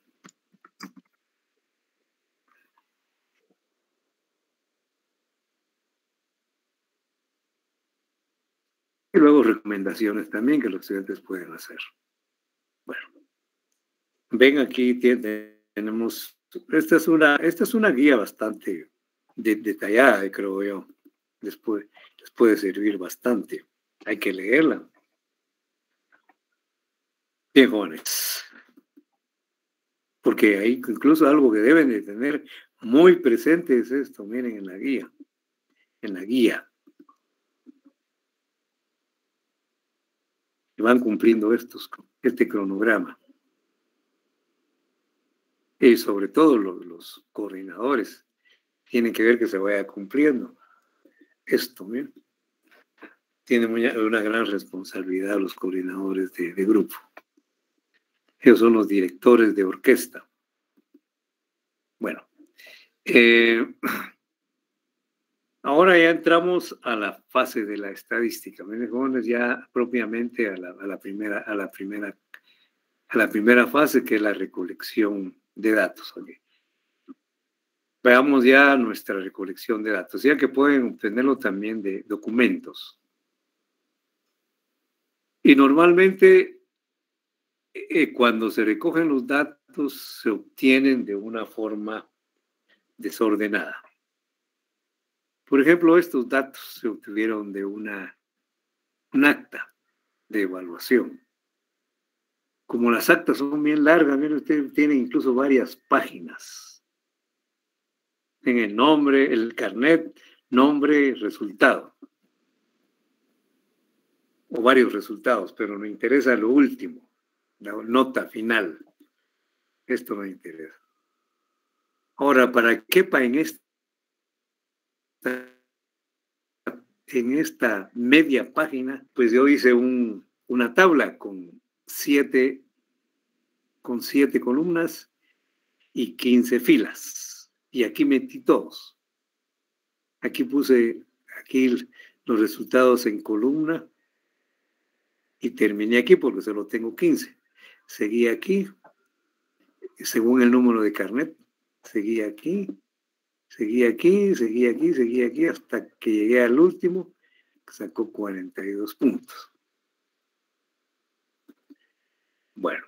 Y luego recomendaciones también que los estudiantes pueden hacer. Bueno, ven aquí tenemos, esta es una guía bastante detallada, creo yo. Les puede servir bastante. Hay que leerla. Bien, jóvenes. Porque hay incluso algo que deben de tener muy presente es esto, miren en la guía. En la guía. Y van cumpliendo este cronograma. Y sobre todo los coordinadores tienen que ver que se vaya cumpliendo esto, miren. Tienen una gran responsabilidad los coordinadores de grupo. Ellos son los directores de orquesta. Bueno, Ahora ya entramos a la fase de la estadística. Miren, jóvenes, ya propiamente a la primera fase, que es la recolección de datos. ¿Okay? Veamos ya nuestra recolección de datos, ya que pueden obtenerlo también de documentos. Y normalmente, cuando se recogen los datos, se obtienen de una forma desordenada. Por ejemplo, estos datos se obtuvieron de un acta de evaluación. Como las actas son bien largas, miren, ustedes tienen incluso varias páginas. En el nombre, el carnet, nombre, resultado. O varios resultados, pero me interesa lo último, la nota final. Esto me interesa. Ahora, para que quepa en esta media página, pues yo hice una tabla con 7 columnas y 15 filas. Y aquí metí todos. Aquí puse los resultados en columna y terminé aquí porque solo tengo 15. Seguí aquí, según el número de carnet. Seguí aquí, seguí aquí, seguí aquí, seguí aquí, hasta que llegué al último, que sacó 42 puntos. Bueno.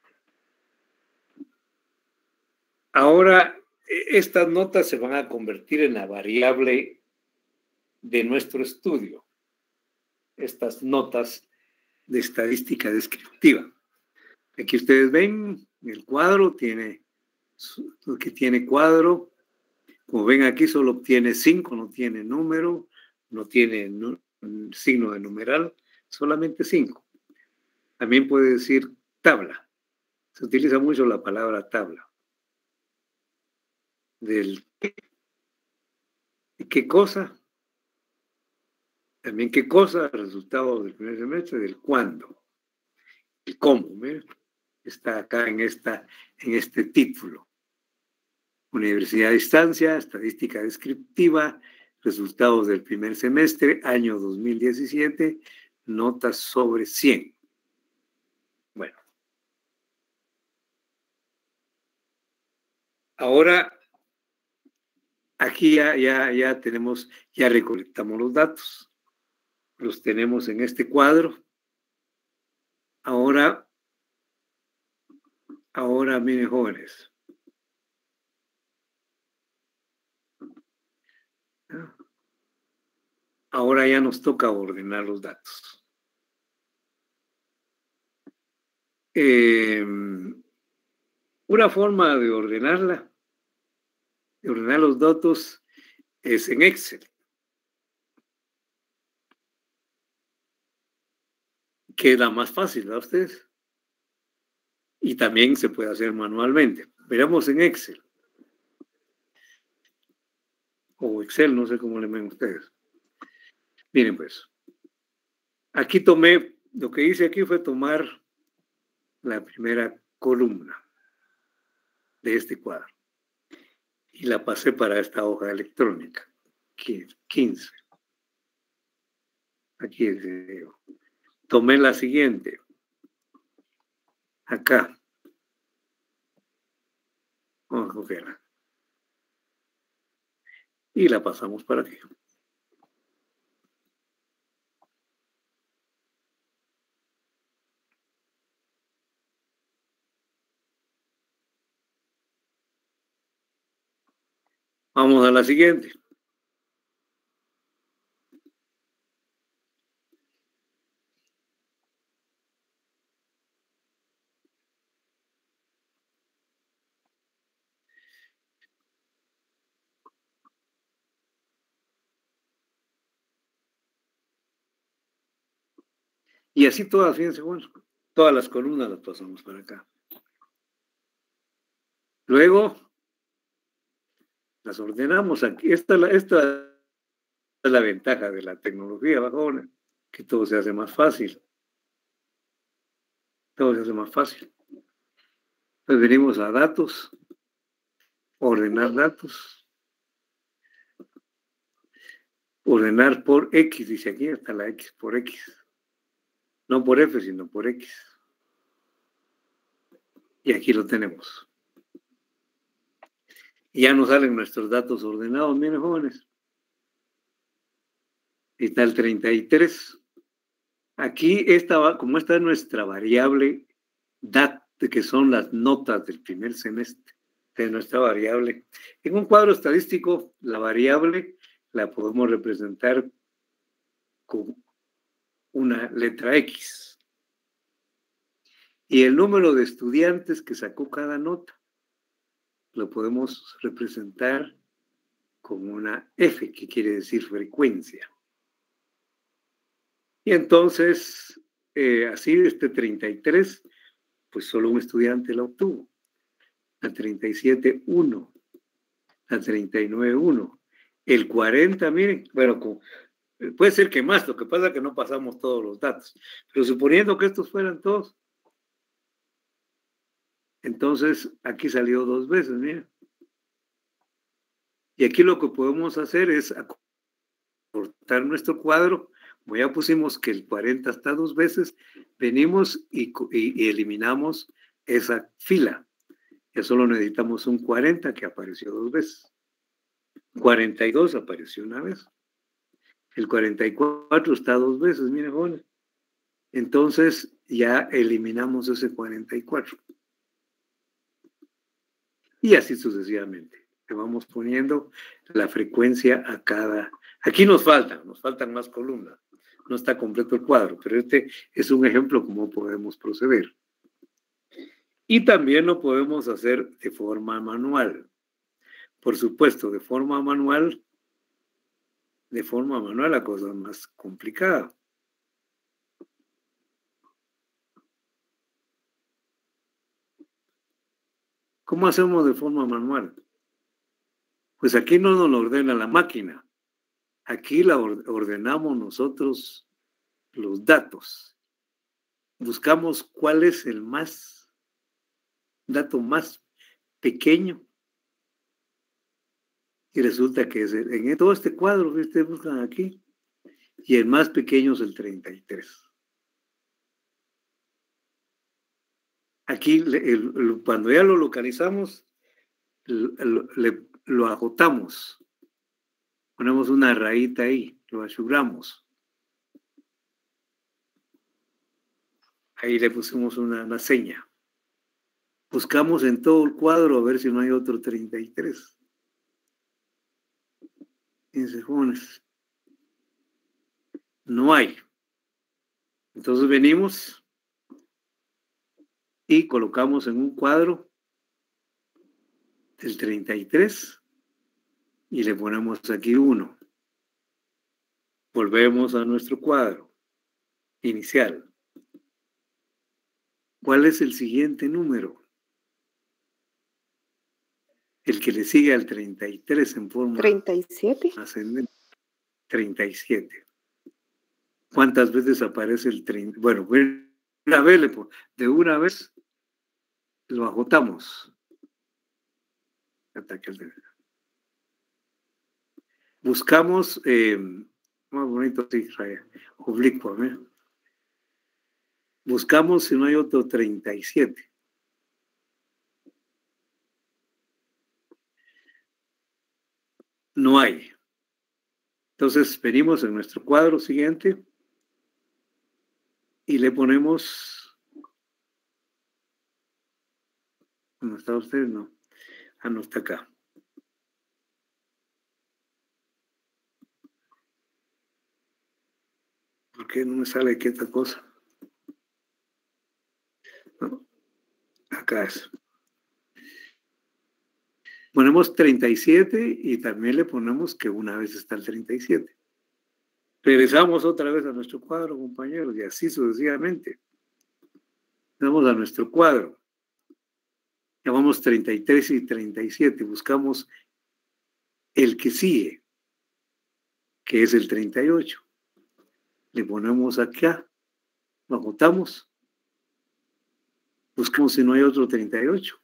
Ahora, estas notas se van a convertir en la variable de nuestro estudio. Estas notas de estadística descriptiva. Aquí ustedes ven, el cuadro tiene cuadro. Como ven aquí, solo obtiene 5, no tiene número, no tiene signo de numeral, solamente 5. También puede decir tabla. Se utiliza mucho la palabra tabla. ¿Del qué cosa? También qué cosa, resultado del primer semestre, del cuándo, el cómo. ¿Ven? Está acá en este título. Universidad a distancia, estadística descriptiva, resultados del primer semestre, año 2017, notas sobre 100. Bueno. Ahora, aquí ya recolectamos los datos. Los tenemos en este cuadro. Ahora, miren, jóvenes. Ahora ya nos toca ordenar los datos. Una forma de ordenar los datos es en Excel. Que es la más fácil, ¿verdad ustedes? Y también se puede hacer manualmente. Veremos en Excel. O Excel, no sé cómo le ven ustedes. Miren pues. Aquí lo que hice aquí fue tomar la primera columna de este cuadro. Y la pasé para esta hoja electrónica. 15. Aquí dice, tomé la siguiente. Acá. Vamos a copiarla. Y la pasamos para aquí. Vamos a la siguiente. Y así todas, fíjense, bueno, todas las columnas las pasamos para acá. Luego, las ordenamos aquí. Esta es la ventaja de la tecnología, bajona, que todo se hace más fácil. Todo se hace más fácil. Entonces venimos a datos, ordenar datos. ordenar por X, dice aquí, está la X por X. No por F, sino por X. Y aquí lo tenemos. Y ya nos salen nuestros datos ordenados, miren, jóvenes. Ahí está el 33. Aquí, como esta es nuestra variable DAT, que son las notas del primer semestre de nuestra variable. En un cuadro estadístico, la variable la podemos representar con una letra X. Y el número de estudiantes que sacó cada nota lo podemos representar con una F, que quiere decir frecuencia. Y entonces, así, este 33, pues solo un estudiante lo obtuvo. La 37, 1. La 39, 1. El 40, miren, bueno, puede ser que más, lo que pasa es que no pasamos todos los datos. Pero suponiendo que estos fueran todos, entonces aquí salió 2 veces, miren. Y aquí lo que podemos hacer es acortar nuestro cuadro. Como ya pusimos que el 40 está 2 veces, venimos y eliminamos esa fila. Ya solo necesitamos un 40 que apareció 2 veces. 42 apareció una vez. El 44 está 2 veces, miren, jóvenes. Entonces ya eliminamos ese 44. Y así sucesivamente. Le vamos poniendo la frecuencia a cada... Aquí nos faltan más columnas. No está completo el cuadro, pero este es un ejemplo cómo podemos proceder. Y también lo podemos hacer de forma manual. Por supuesto, de forma manual la cosa es más complicada. ¿Cómo hacemos de forma manual? Pues aquí no nos lo ordena la máquina. Aquí la ordenamos nosotros los datos. Buscamos cuál es el dato más pequeño. Y resulta que es en todo este cuadro que ustedes buscan aquí. Y el más pequeño es el 33. Aquí, cuando ya lo localizamos, lo agotamos. Ponemos una rayita ahí, lo aseguramos. Ahí le pusimos una seña. Buscamos en todo el cuadro a ver si no hay otro 33. Fíjense, jóvenes. No hay. Entonces venimos y colocamos en un cuadro el 33 y le ponemos aquí 1. Volvemos a nuestro cuadro inicial. ¿Cuál es el siguiente número? El que le sigue al 33 en forma 37. ascendente. 37. ¿Cuántas veces aparece el 30? Bueno, de una vez lo agotamos. Buscamos, más bonito así, oblicuo, ¿eh? Buscamos si no hay otro 37. No hay. Entonces venimos en nuestro cuadro siguiente y le ponemos... ¿Dónde está usted? No. Ah, no está acá. ¿Por qué no me sale aquí esta cosa? No. Acá es. Ponemos 37 y también le ponemos que una vez está el 37. Regresamos otra vez a nuestro cuadro, compañeros, y así sucesivamente. Vamos a nuestro cuadro. Llamamos 33 y 37. Buscamos el que sigue, que es el 38. Le ponemos acá, lo agotamos. Buscamos si no hay otro 38.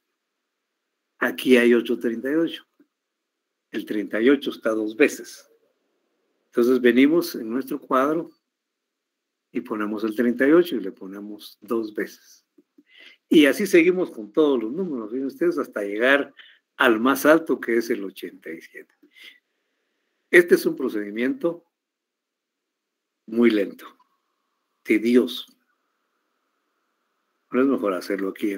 Aquí hay otro 38. El 38 está 2 veces. Entonces venimos en nuestro cuadro y ponemos el 38 y le ponemos 2 veces. Y así seguimos con todos los números, ¿ven ustedes? Hasta llegar al más alto, que es el 87. Este es un procedimiento muy lento, tedioso. Pero es mejor hacerlo aquí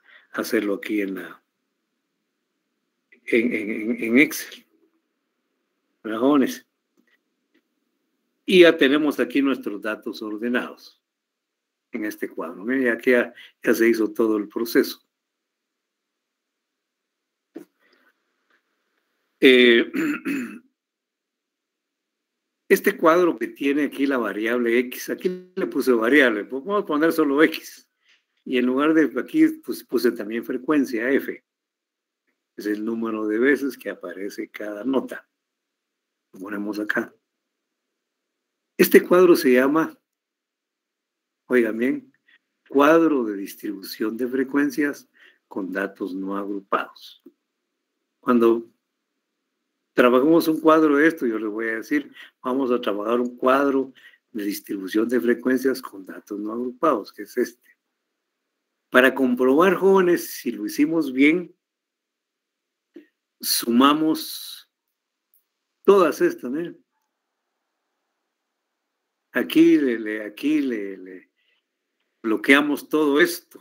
en Excel. ¿Verdad, jóvenes? Y ya tenemos aquí nuestros datos ordenados en este cuadro. Miren, ya se hizo todo el proceso. Este cuadro que tiene aquí la variable X, aquí le puse variable, pues vamos a poner solo X. Y en lugar de aquí, pues puse también frecuencia F. Es el número de veces que aparece cada nota. Lo ponemos acá. Este cuadro se llama, oigan bien, cuadro de distribución de frecuencias con datos no agrupados. Cuando trabajamos un cuadro de esto, yo les voy a decir, vamos a trabajar un cuadro de distribución de frecuencias con datos no agrupados, que es este. Para comprobar, jóvenes, si lo hicimos bien, sumamos todas estas, ¿eh? Aquí le bloqueamos todo esto.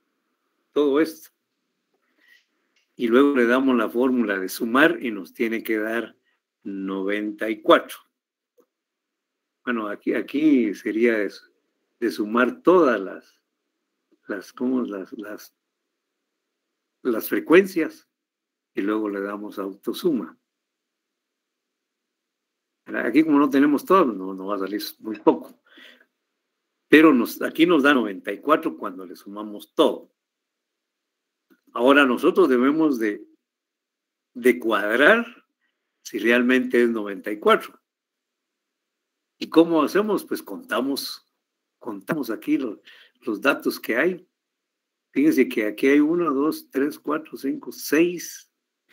Y luego le damos la fórmula de sumar y nos tiene que dar 94. Bueno, aquí sería eso, de sumar todas las frecuencias y luego le damos autosuma. Aquí como no tenemos todo, no va a salir muy poco. Pero aquí nos da 94 cuando le sumamos todo. Ahora nosotros debemos de cuadrar si realmente es 94. ¿Y cómo hacemos? Pues contamos aquí los datos que hay. Fíjense que aquí hay 1, 2, 3, 4, 5, 6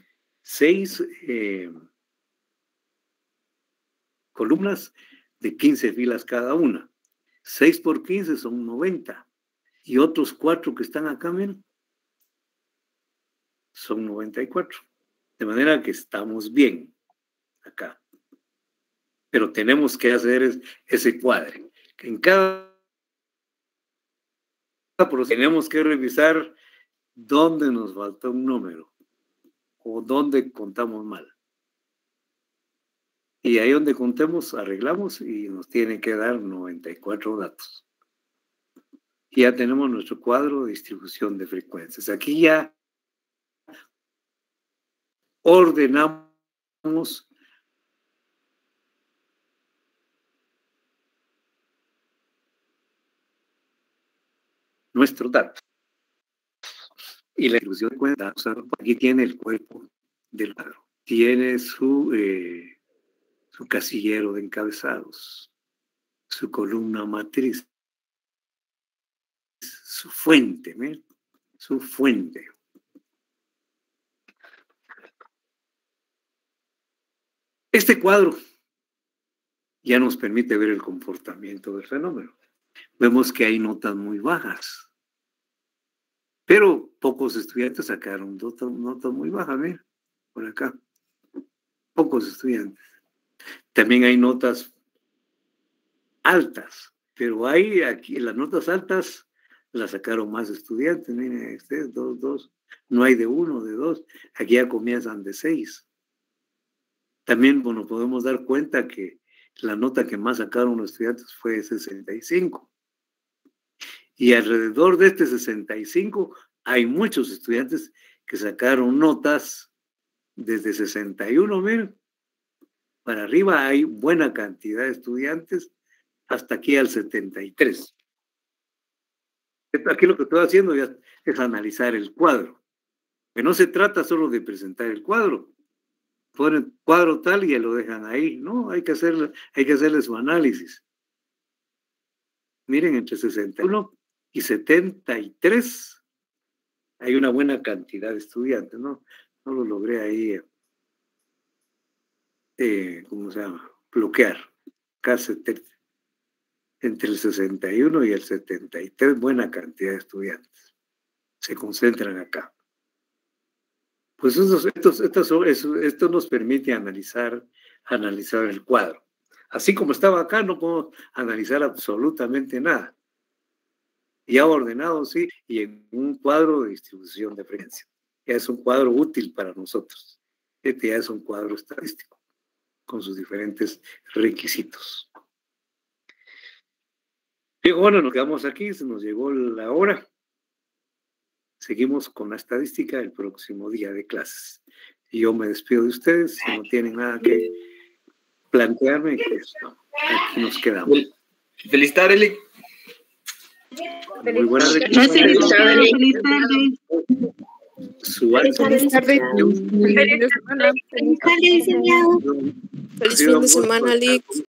columnas de 15 filas cada una. 6 por 15 son 90. Y otros 4 que están acá, miren, son 94. De manera que estamos bien acá. Pero tenemos que hacer ese cuadre. En cada tenemos que revisar dónde nos falta un número o dónde contamos mal. Y ahí donde contemos, arreglamos y nos tiene que dar 94 datos. Y ya tenemos nuestro cuadro de distribución de frecuencias. Aquí ya ordenamos nuestros datos. Y la distribución de frecuencias, aquí tiene el cuerpo del cuadro. Tiene su casillero de encabezados, su columna matriz, su fuente, ¿eh? Su fuente. Este cuadro ya nos permite ver el comportamiento del fenómeno. Vemos que hay notas muy bajas, pero pocos estudiantes sacaron notas muy bajas, ¿eh? Por acá. Pocos estudiantes. También hay notas altas, pero hay aquí las notas altas las sacaron más estudiantes. Miren, ustedes, 2. No hay de 1, de 2. Aquí ya comienzan de 6. También, bueno, podemos dar cuenta que la nota que más sacaron los estudiantes fue 65. Y alrededor de este 65 hay muchos estudiantes que sacaron notas desde 61, miren. Para arriba hay buena cantidad de estudiantes, hasta aquí al 73. Aquí lo que estoy haciendo ya es analizar el cuadro. Que no se trata solo de presentar el cuadro. Ponen cuadro tal y ya lo dejan ahí. No, hay que hacerle su análisis. Miren, entre 61 y 73 hay una buena cantidad de estudiantes, ¿no? No lo logré ahí, ¿cómo se llama? Bloquear. casi entre el 61 y el 73, buena cantidad de estudiantes se concentran acá. Pues esto nos permite analizar el cuadro. Así como estaba acá, no podemos analizar absolutamente nada. Ya ordenado, sí, y en un cuadro de distribución de frecuencia. Ya es un cuadro útil para nosotros. Este ya es un cuadro estadístico, con sus diferentes requisitos. Y bueno, nos quedamos aquí, se nos llegó la hora. Seguimos con la estadística el próximo día de clases. Y yo me despido de ustedes, si no tienen nada que plantearme, pues no, aquí nos quedamos. Feliz tarde, Eli. Muy buenas Feliz tarde. Feliz tarde. Feliz fin de semana, Alex.